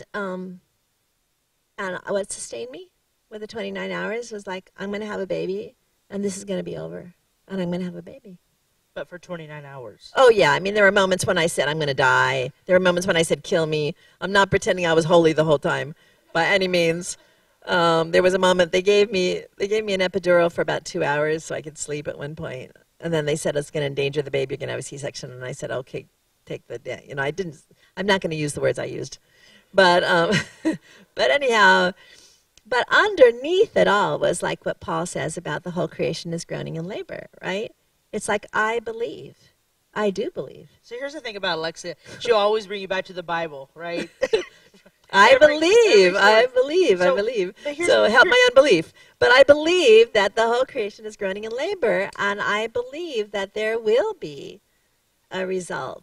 what sustained me with the 29 hours was like, I'm going to have a baby, and this is going to be over, and I'm going to have a baby.
But for 29 hours.
Oh, yeah. I mean, there were moments when I said, I'm going to die. There were moments when I said, kill me. I'm not pretending I was holy the whole time by any means. There was a moment they gave me an epidural for about 2 hours so I could sleep at one point. And then they said, it's going to endanger the baby. You're going to have a C-section. And I said, okay, take the day. I'm not going to use the words I used. But anyhow, but underneath it all was like what Paul says about the whole creation is groaning in labor, right? It's like, I believe. I do believe.
So here's the thing about Alexia. She'll always bring you back to the Bible, right?
I believe. So help my unbelief. But I believe that the whole creation is groaning in labor, and I believe that there will be a result.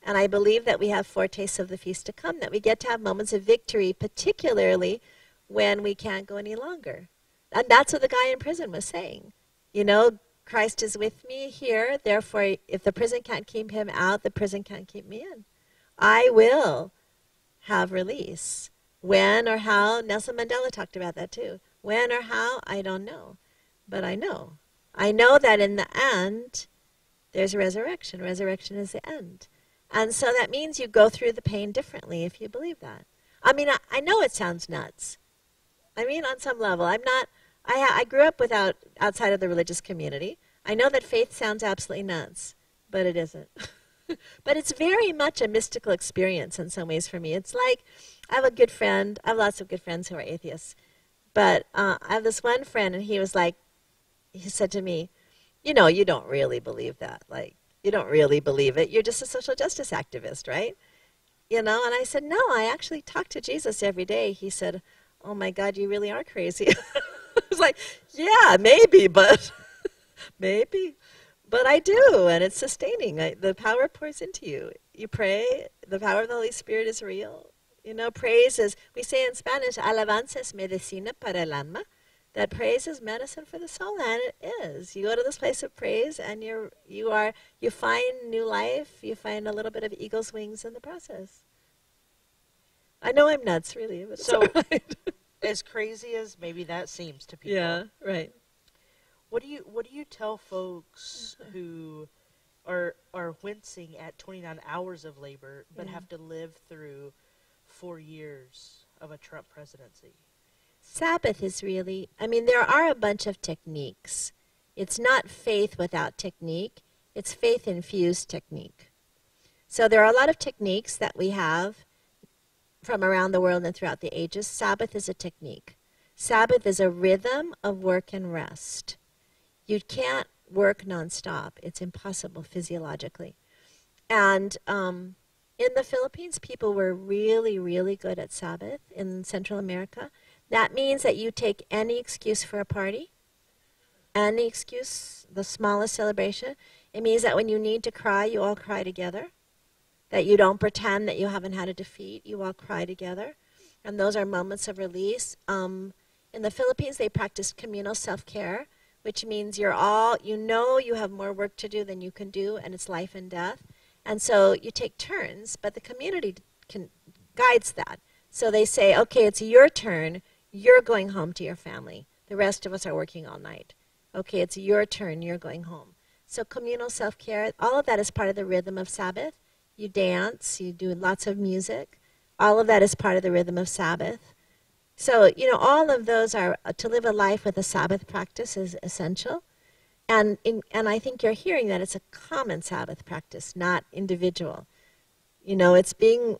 And I believe that we have foretastes of the feast to come, that we get to have moments of victory, particularly when we can't go any longer. And that's what the guy in prison was saying. You know, Christ is with me here, therefore if the prison can't keep him out, the prison can't keep me in. I will have release. When or how, Nelson Mandela talked about that too. When or how, I don't know. But I know. I know that in the end, there's resurrection. Resurrection is the end. And so that means you go through the pain differently if you believe that. I mean, I know it sounds nuts. I mean, on some level, I grew up outside of the religious community. I know that faith sounds absolutely nuts, but it isn't. But it's very much a mystical experience in some ways for me. It's like, I have a good friend. I have lots of good friends who are atheists. But I have this one friend, and he said to me, you know, you don't really believe that. Like, you don't really believe it. You're just a social justice activist, right? You know, and I said, no, I actually talk to Jesus every day. He said, oh my God, you really are crazy. I was like, yeah, maybe, but maybe. But I do, and it's sustaining. The power pours into you. You pray. The power of the Holy Spirit is real. You know, praise is, we say in Spanish, alabanza es medicina para el alma, that praise is medicine for the soul, and it is. You go to this place of praise, and you find new life. You find a little bit of eagle's wings in the process. I know I'm nuts, really, but it's
so
all right.
as crazy as maybe that seems to people.
Yeah, right.
What do you tell folks who are wincing at 29 hours of labor but have to live through 4 years of a Trump presidency?
Sabbath is really, I mean, there are a bunch of techniques. It's not faith without technique. It's faith-infused technique. So there are a lot of techniques that we have from around the world and throughout the ages. Sabbath is a technique. Sabbath is a rhythm of work and rest. You can't work nonstop. It's impossible physiologically. And in the Philippines, people were really, really good at Sabbath. In Central America, that means that you take any excuse for a party, any excuse, the smallest celebration. It means that when you need to cry, you all cry together. That you don't pretend that you haven't had a defeat. You all cry together. And those are moments of release. In the Philippines, they practice communal self-care, which means you know you have more work to do than you can do, and it's life and death. And so you take turns, but the community guides that. So they say, okay, it's your turn. You're going home to your family. The rest of us are working all night. Okay, it's your turn. You're going home. So communal self-care, all of that is part of the rhythm of Sabbath. You dance. You do lots of music. All of that is part of the rhythm of Sabbath. So, you know, all of those are, to live a life with a Sabbath practice is essential. And I think you're hearing that it's a common Sabbath practice, not individual. You know, it's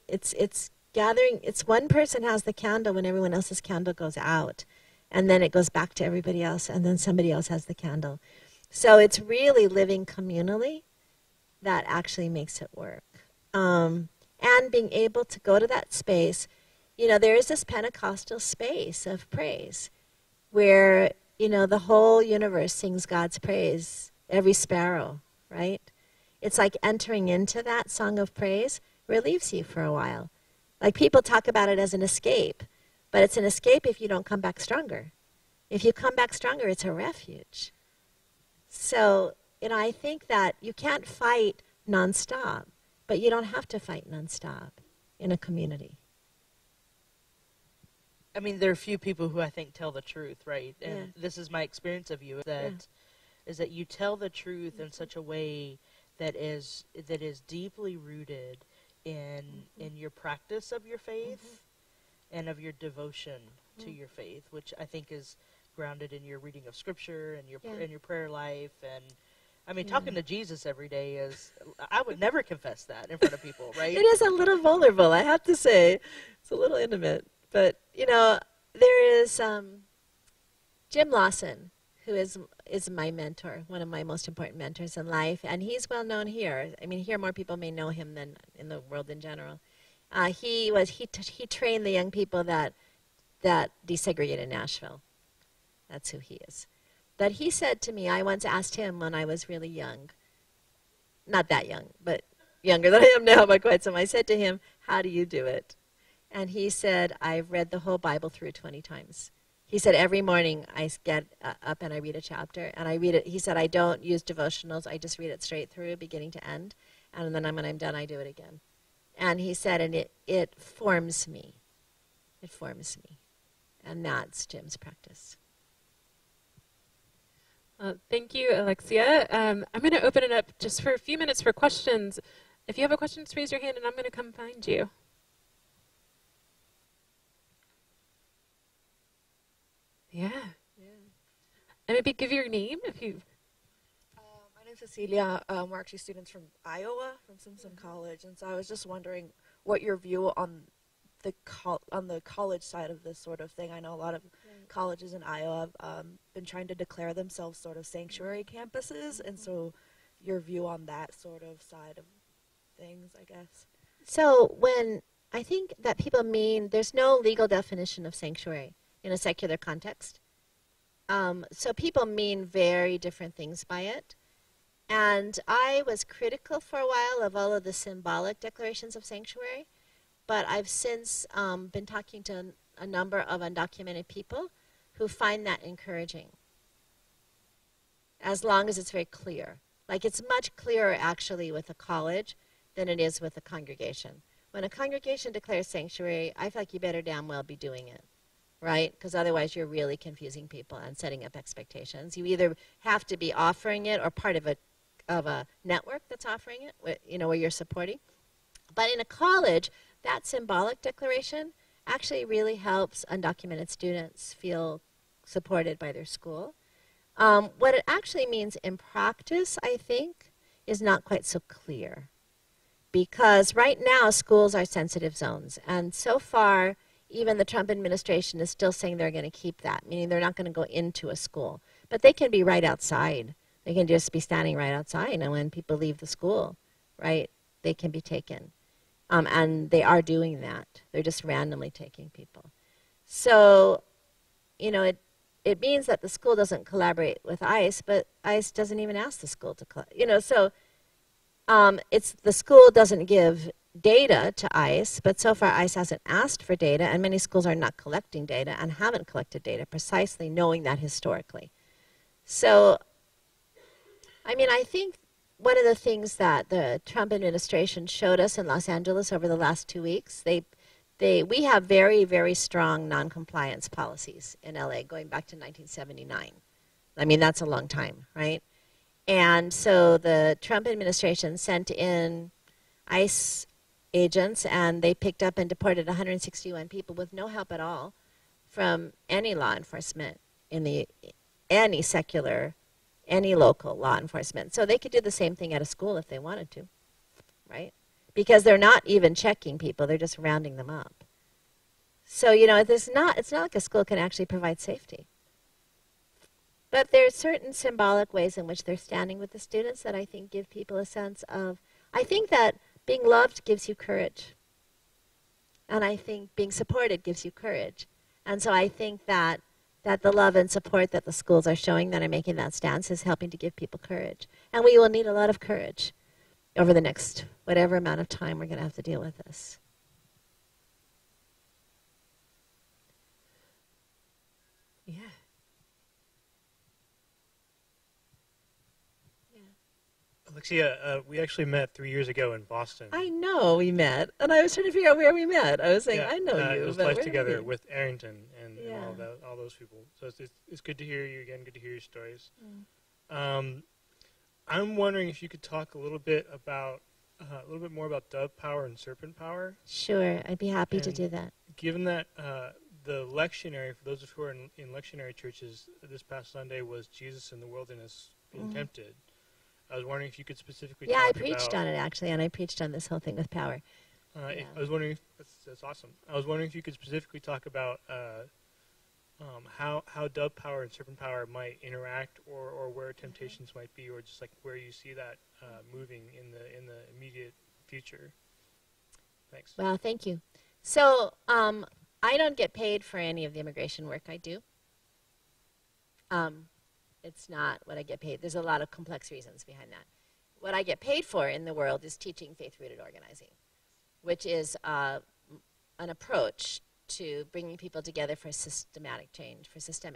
gathering, it's one person has the candle when everyone else's candle goes out. And then it goes back to everybody else, and then somebody else has the candle. So it's really living communally that actually makes it work. And being able to go to that space. You know, there is this Pentecostal space of praise where, you know, the whole universe sings God's praise, every sparrow, right? It's like entering into that song of praise relieves you for a while. Like people talk about it as an escape, but it's an escape if you don't come back stronger. If you come back stronger, it's a refuge. So, you know, I think that you can't fight nonstop, but you don't have to fight nonstop in a community.
I mean, there are few people who I think tell the truth, right? And this is my experience of you, is that you tell the truth in such a way that is deeply rooted in your practice of your faith and of your devotion to your faith, which I think is grounded in your reading of Scripture and your prayer life. And I mean, talking to Jesus every day is, I would never confess that in front of people, right?
It is a little vulnerable, I have to say. It's a little intimate. But, you know, there is Jim Lawson, who is my mentor, one of my most important mentors in life, and he's well known here. I mean, here more people may know him than in the world in general. He trained the young people that desegregated Nashville. That's who he is. But he said to me, I once asked him when I was really young, not that young, but younger than I am now, but quite some. I said to him, how do you do it? And he said, I've read the whole Bible through 20 times. He said, every morning I get up and I read a chapter, and I read it. He said, I don't use devotionals. I just read it straight through, beginning to end. And then when I'm done, I do it again. And he said, and it forms me. It forms me. And that's Jim's practice.
Thank you, Alexia. I'm going to open it up just for a few minutes for questions. If you have a question, just raise your hand, and I'm going to come find you. Yeah. And maybe give your name if you...
My name's Cecilia. We're actually students from Iowa, from Simpson College, and so I was just wondering what your view on the college side of this sort of thing. I know a lot of colleges in Iowa have been trying to declare themselves sort of sanctuary campuses, and so your view on that sort of side of things, I guess.
So when I think that people mean there's no legal definition of sanctuary in a secular context. So people mean very different things by it. And I was critical for a while of all of the symbolic declarations of sanctuary, but I've since been talking to a number of undocumented people who find that encouraging, as long as it's very clear. Like, it's much clearer actually with a college than it is with a congregation. When a congregation declares sanctuary, I feel like you better damn well be doing it, right? Because otherwise you're really confusing people and setting up expectations. You either have to be offering it or part of a network that's offering it, where you're supporting. But in a college, that symbolic declaration actually really helps undocumented students feel supported by their school. What it actually means in practice, I think, is not quite so clear. Because right now, schools are sensitive zones. And so far, even the Trump administration is still saying they're going to keep that, meaning they're not going to go into a school. But they can be right outside. They can just be standing right outside. And when people leave the school, right, they can be taken. And they are doing that. They're just randomly taking people. So, it means that the school doesn't collaborate with ICE, but ICE doesn't even ask the school to collaborate. So it's the school doesn't give data to ICE, but so far ICE hasn't asked for data, and many schools are not collecting data and haven't collected data, precisely knowing that historically. So, I think one of the things that the Trump administration showed us in Los Angeles over the last 2 weeks, we have very, very strong noncompliance policies in LA going back to 1979. That's a long time, right? And so the Trump administration sent in ICE agents, and they picked up and deported 161 people with no help at all from any law enforcement any secular, any local law enforcement. So they could do the same thing at a school if they wanted to, right? Because they're not even checking people, they're just rounding them up. So, it's not like a school can actually provide safety. But there's certain symbolic ways in which they're standing with the students that I think give people a sense of, I think that being loved gives you courage. And I think being supported gives you courage. And so I think that the love and support that the schools are showing that are making that stance is helping to give people courage. And we will need a lot of courage over the next whatever amount of time we're going to have to deal with this.
Yeah.
Alexia, we actually met 3 years ago in Boston.
I know we met, and I was trying to figure out where we met. I was saying, I know you.
It was
but
Life Together with Arrington and
Yeah.
all those people. So it's good to hear you again, good to hear your stories. I'm wondering if you could talk a little bit more about dove power and serpent power.
Sure, I'd be happy to do that.
Given that the lectionary, for those of who are in lectionary churches, this past Sunday was Jesus in the wilderness being tempted. I was wondering if you could specifically talk
I
about...
preached on it, actually, and I preached on this whole thing with power.
I was wondering if... That's awesome. I was wondering if you could specifically talk about how dove power and serpent power might interact, or where temptations might be, or just like where you see that moving in the immediate future. Thanks.
Well, thank you. So I don't get paid for any of the immigration work I do. It's not what I get paid. There's a lot of complex reasons behind that. what I get paid for in the world is teaching faith-rooted organizing, which is an approach to bringing people together for systemic change,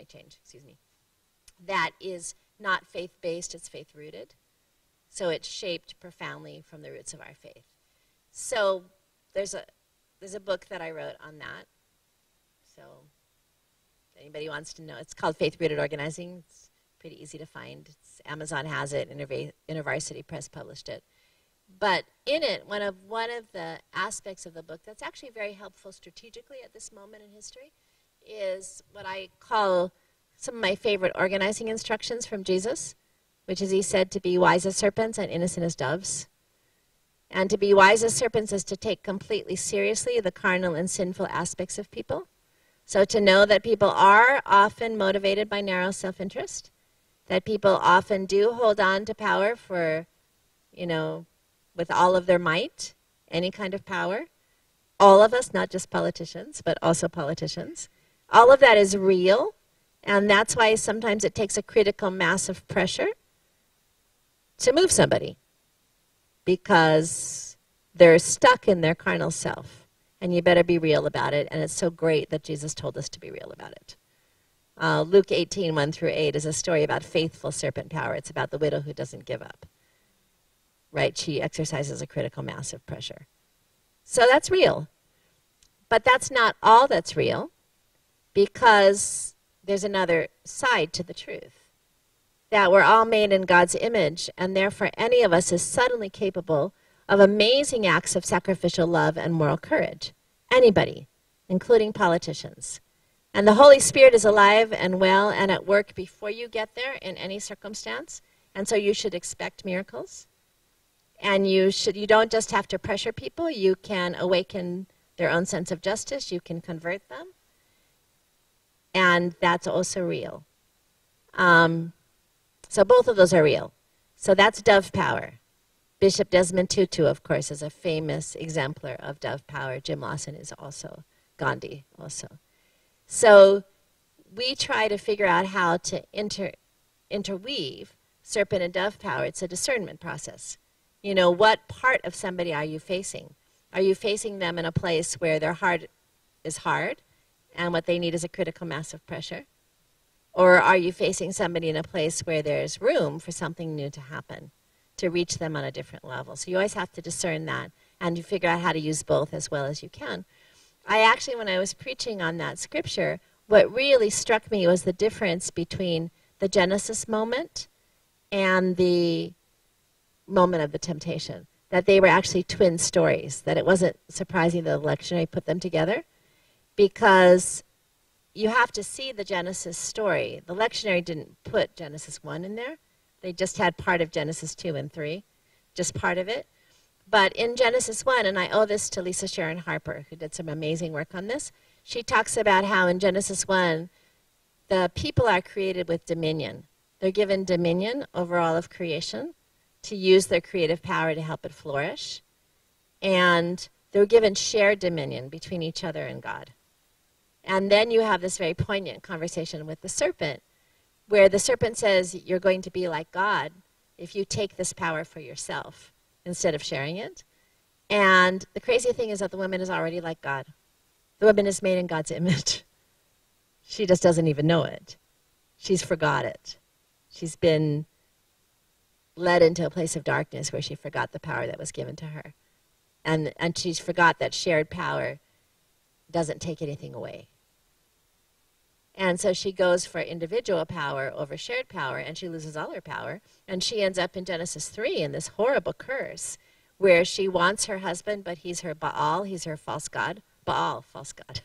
that is not faith-based, it's faith-rooted. So it's shaped profoundly from the roots of our faith. So there's a book that I wrote on that. So if anybody wants to know, it's called Faith-Rooted Organizing. It's pretty easy to find. Amazon has it, InterVarsity Press published it. But in it, one of the aspects of the book that's actually very helpful strategically at this moment in history is what I call some of my favorite organizing instructions from Jesus, which is he said to be wise as serpents and innocent as doves. And to be wise as serpents is to take completely seriously the carnal and sinful aspects of people. So to know that people are often motivated by narrow self-interest, that people often do hold on to power for, with all of their might, any kind of power. All of us, not just politicians, but also politicians. All of that is real, and that's why sometimes it takes a critical mass of pressure to move somebody, because they're stuck in their carnal self, and you better be real about it, and it's so great that Jesus told us to be real about it. Luke 18, 1-8 is a story about faithful serpent power. It's about the widow who doesn't give up. Right? She exercises a critical mass of pressure. So that's real. But that's not all that's real, because there's another side to the truth. That we're all made in God's image, and therefore any of us is suddenly capable of amazing acts of sacrificial love and moral courage. Anybody, including politicians. And the Holy Spirit is alive and well and at work before you get there in any circumstance, and so you should expect miracles. And you don't just have to pressure people, you can awaken their own sense of justice, you can convert them, and that's also real. So both of those are real. So that's dove power. Bishop Desmond Tutu, of course, is a famous exemplar of dove power. Jim Lawson is also, Gandhi also. So we try to figure out how to interweave serpent and dove power. It's a discernment process. What part of somebody are you facing? Are you facing them in a place where their heart is hard and what they need is a critical mass of pressure? Or are you facing somebody in a place where there's room for something new to happen, to reach them on a different level? So you always have to discern that, and you figure out how to use both as well as you can. I actually, when I was preaching on that scripture, what really struck me was the difference between the Genesis moment and the moment of the temptation, that they were actually twin stories, that it wasn't surprising that the lectionary put them together, because you have to see the Genesis story. The lectionary didn't put Genesis 1 in there. They just had part of Genesis 2 and 3, just part of it. But in Genesis 1, and I owe this to Lisa Sharon Harper, who did some amazing work on this, she talks about how in Genesis 1, the people are created with dominion. They're given dominion over all of creation to use their creative power to help it flourish. And they're given shared dominion between each other and God. And then you have this very poignant conversation with the serpent, where the serpent says, you're going to be like God if you take this power for yourself instead of sharing it. And the crazy thing is that the woman is already like God. The woman is made in God's image. She just doesn't even know it. She's forgot it. She's been led into a place of darkness where she forgot the power that was given to her. And she's forgot that shared power doesn't take anything away. And so she goes for individual power over shared power, and she loses all her power. And she ends up in Genesis 3 in this horrible curse where she wants her husband, but he's her Baal, he's her false god. Baal, false god.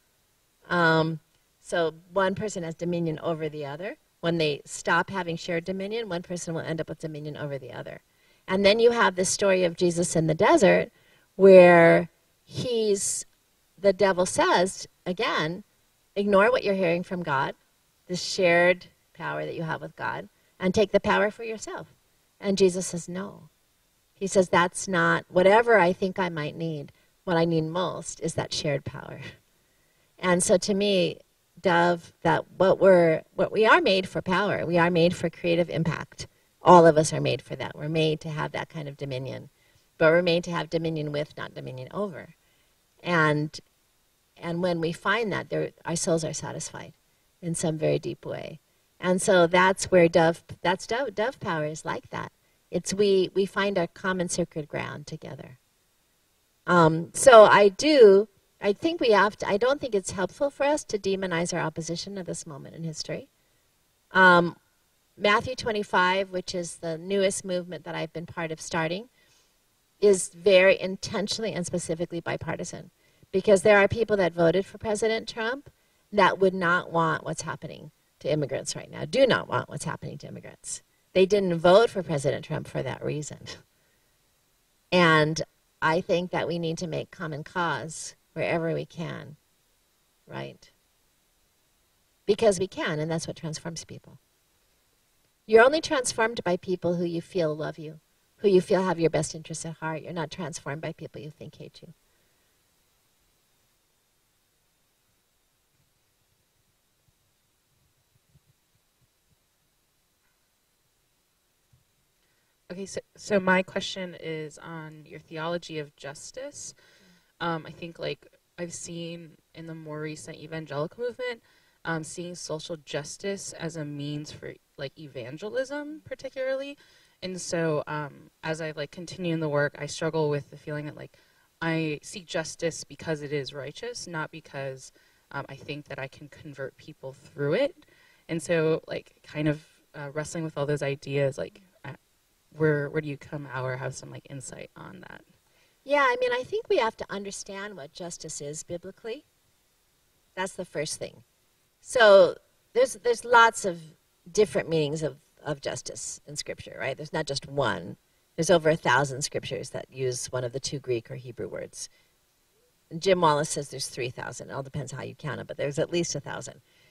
So one person has dominion over the other. When they stop having shared dominion, one person will end up with dominion over the other. And then you have this story of Jesus in the desert where the devil says, again, ignore what you're hearing from God, the shared power that you have with God, and take the power for yourself. And Jesus says, no. He says, that's not, whatever I think I might need, what I need most is that shared power. And so to me, Dove, that what we are made for power. We are made for creative impact. All of us are made for that. We're made to have that kind of dominion. But we're made to have dominion with, not dominion over. And when we find that, our souls are satisfied in some very deep way. And so that's where dove power is like that. It's we find our common sacred ground together. So I think we have to, I don't think it's helpful for us to demonize our opposition at this moment in history. Matthew 25, which is the newest movement that I've been part of starting, is very intentionally and specifically bipartisan. Because there are people that voted for President Trump that would not want what's happening to immigrants right now, do not want what's happening to immigrants. They didn't vote for President Trump for that reason. And I think that we need to make common cause wherever we can, right? Because we can, and that's what transforms people. You're only transformed by people who you feel love you, who you feel have your best interests at heart. You're not transformed by people you think hate you.
Okay, so my question is on your theology of justice. I think like I've seen in the more recent evangelical movement, seeing social justice as a means for like evangelism particularly. And so as I like continue in the work, I struggle with the feeling that like I seek justice because it is righteous, not because I think that I can convert people through it. And so like kind of wrestling with all those ideas, like where do you come out or have some like insight on that?
Yeah, I mean, I think we have to understand what justice is biblically. That's the first thing. So there's lots of different meanings of justice in Scripture, right? There's not just one. There's over 1,000 scriptures that use one of the two Greek or Hebrew words. And Jim Wallace says there's 3,000. It all depends how you count it, but there's at least 1,000.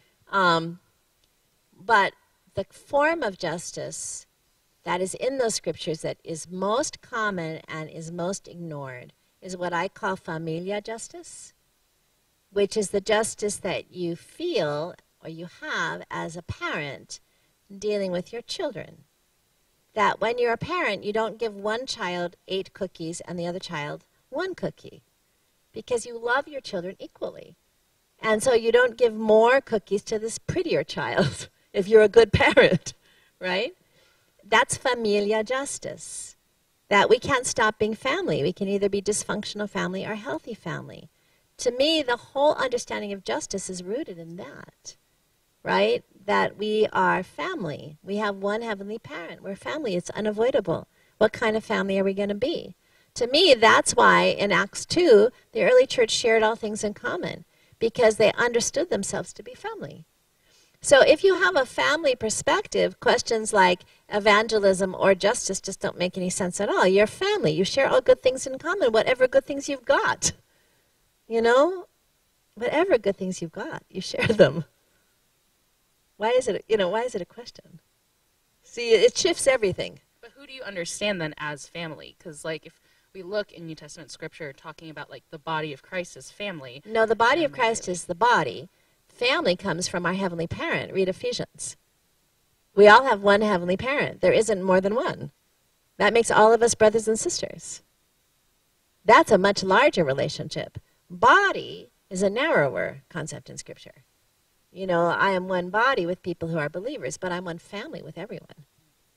But the form of justice that is in those scriptures that is most common and is most ignored is what I call familia justice, which is the justice that you feel or you have as a parent dealing with your children. That when you're a parent, you don't give one child 8 cookies and the other child 1 cookie, because you love your children equally. And so you don't give more cookies to this prettier child if you're a good parent, right? That's familia justice. That we can't stop being family. We can either be dysfunctional family or healthy family. To me, the whole understanding of justice is rooted in that, right? That we are family. We have one heavenly parent. We're family. It's unavoidable. What kind of family are we going to be? To me, that's why in Acts 2, the early church shared all things in common, because they understood themselves to be family. So if you have a family perspective, questions like evangelism or justice just don't make any sense at all. You're family. You share all good things in common, whatever good things you've got. You know? Whatever good things you've got, you share them. Why is it a question? See, it shifts everything.
But who do you understand then as family? Because like if we look in New Testament scripture talking about like the body of Christ as family.
No, the body of Christ is the body. Family comes from our heavenly parent. Read Ephesians. We all have one heavenly parent. There isn't more than one. That makes all of us brothers and sisters. That's a much larger relationship. Body is a narrower concept in Scripture. You know, I am one body with people who are believers, but I'm one family with everyone.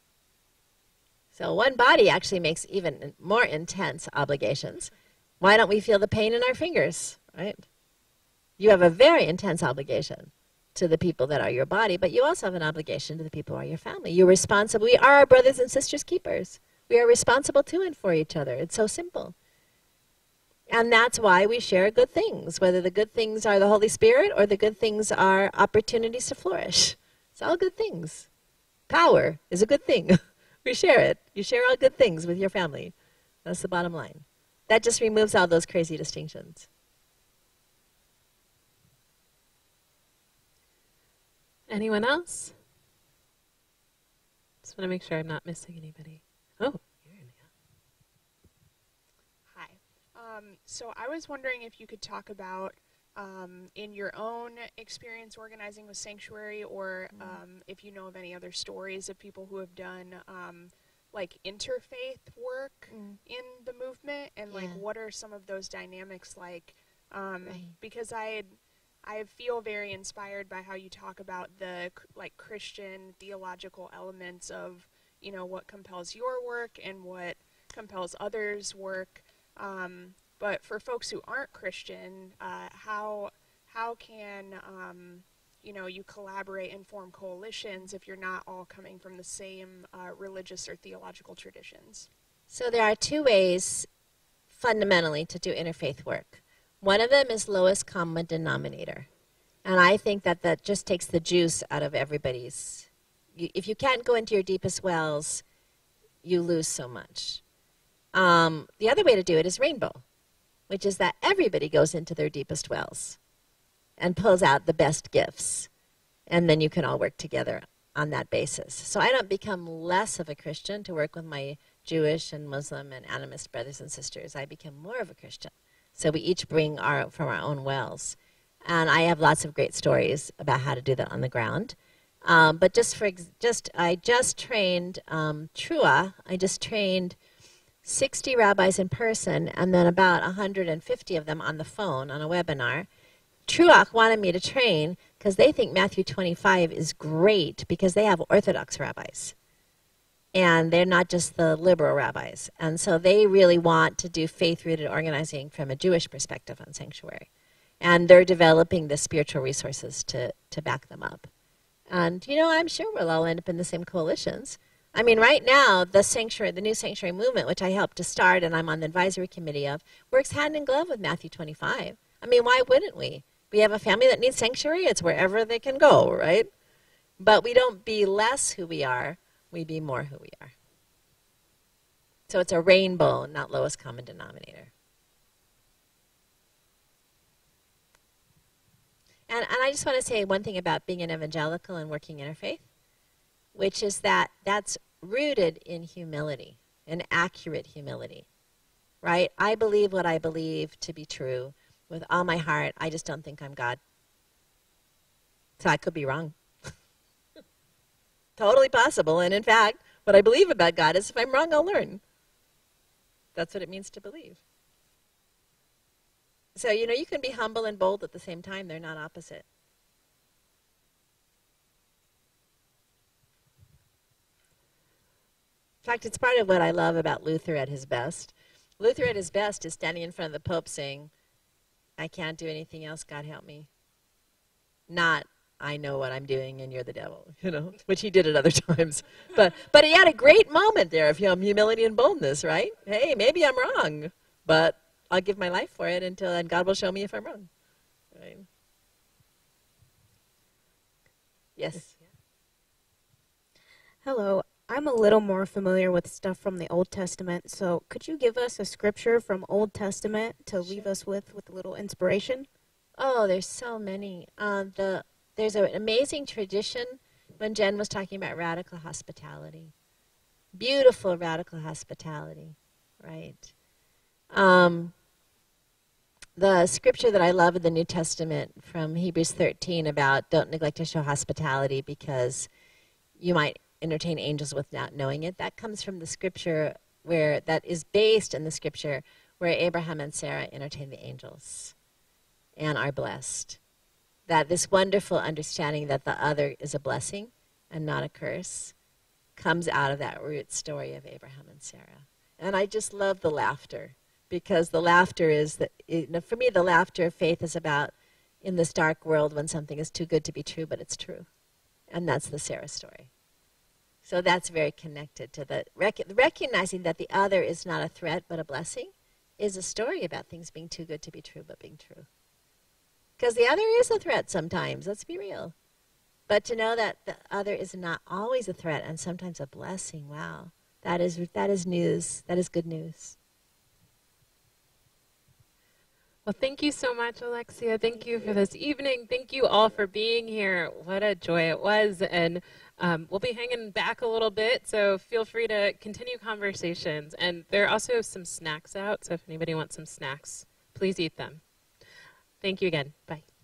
So one body actually makes even more intense obligations. Why don't we feel the pain in our fingers, right? You have a very intense obligation to the people that are your body, but you also have an obligation to the people who are your family. You're responsible. We are our brothers and sisters' keepers. We are responsible to and for each other. It's so simple. And that's why we share good things, whether the good things are the Holy Spirit or the good things are opportunities to flourish. It's all good things. Power is a good thing. We share it. You share all good things with your family. That's the bottom line. That just removes all those crazy distinctions.
Anyone else? Just want to make sure I'm not missing anybody. Oh, you're in here.
Hi. So I was wondering if you could talk about in your own experience organizing with Sanctuary, or if you know of any other stories of people who have done like interfaith work in the movement, and like what are some of those dynamics like? Because I feel very inspired by how you talk about the like Christian theological elements of, you know, what compels your work and what compels others' work. But for folks who aren't Christian, how can you know, you collaborate and form coalitions if you're not all coming from the same religious or theological traditions?
So there are two ways fundamentally to do interfaith work. One of them is lowest common denominator. And I think that that just takes the juice out of everybody's. If you can't go into your deepest wells, you lose so much. The other way to do it is rainbow, which is that everybody goes into their deepest wells and pulls out the best gifts. And then you can all work together on that basis. So I don't become less of a Christian to work with my Jewish and Muslim and animist brothers and sisters. I become more of a Christian. So we each bring from our own wells. And I have lots of great stories about how to do that on the ground. But I just trained Trua. I just trained 60 rabbis in person, and then about 150 of them on the phone on a webinar. Truach wanted me to train because they think Matthew 25 is great because they have Orthodox rabbis. And they're not just the liberal rabbis. And so they really want to do faith-rooted organizing from a Jewish perspective on Sanctuary. And they're developing the spiritual resources to back them up. And, you know, I'm sure we'll all end up in the same coalitions. I mean, right now, the new Sanctuary movement, which I helped to start and I'm on the advisory committee of, works hand in glove with Matthew 25. I mean, why wouldn't we? We have a family that needs sanctuary. It's wherever they can go, right? But we don't be less who we are. We be more who we are. So it's a rainbow, not lowest common denominator. And I just want to say one thing about being an evangelical and working interfaith, which is that that's rooted in humility, in accurate humility, right? I believe what I believe to be true with all my heart. I just don't think I'm God. So I could be wrong. Totally possible. And in fact, what I believe about God is if I'm wrong, I'll learn. That's what it means to believe. So, you know, you can be humble and bold at the same time. They're not opposite. In fact, it's part of what I love about Luther at his best. Luther at his best is standing in front of the Pope saying, I can't do anything else, God help me. Not, I know what I'm doing and you're the devil, you know, which he did at other times. But he had a great moment there of humility and boldness, right? Hey, maybe I'm wrong, but I'll give my life for it and God will show me if I'm wrong. Right? Yes.
Hello. I'm a little more familiar with stuff from the Old Testament, so could you give us a scripture from Old Testament to leave us with a little inspiration?
Oh, there's so many. There's an amazing tradition when Jen was talking about radical hospitality. Beautiful radical hospitality, right? The scripture that I love in the New Testament from Hebrews 13 about don't neglect to show hospitality because you might entertain angels without knowing it. That comes from the scripture that is based in the scripture where Abraham and Sarah entertain the angels and are blessed. That this wonderful understanding that the other is a blessing and not a curse comes out of that root story of Abraham and Sarah. And I just love the laughter because the laughter is, for me, the laughter of faith is about in this dark world when something is too good to be true, but it's true. And that's the Sarah story. So that's very connected to the recognizing that the other is not a threat but a blessing is a story about things being too good to be true but being true. Because the other is a threat sometimes, let's be real. But to know that the other is not always a threat and sometimes a blessing, wow, that is news, that is good news.
Well, thank you so much, Alexia. Thank you for this evening. Thank you all for being here. What a joy it was. And we'll be hanging back a little bit, so feel free to continue conversations. And there are also some snacks out, so if anybody wants some snacks, please eat them. Thank you again. Bye.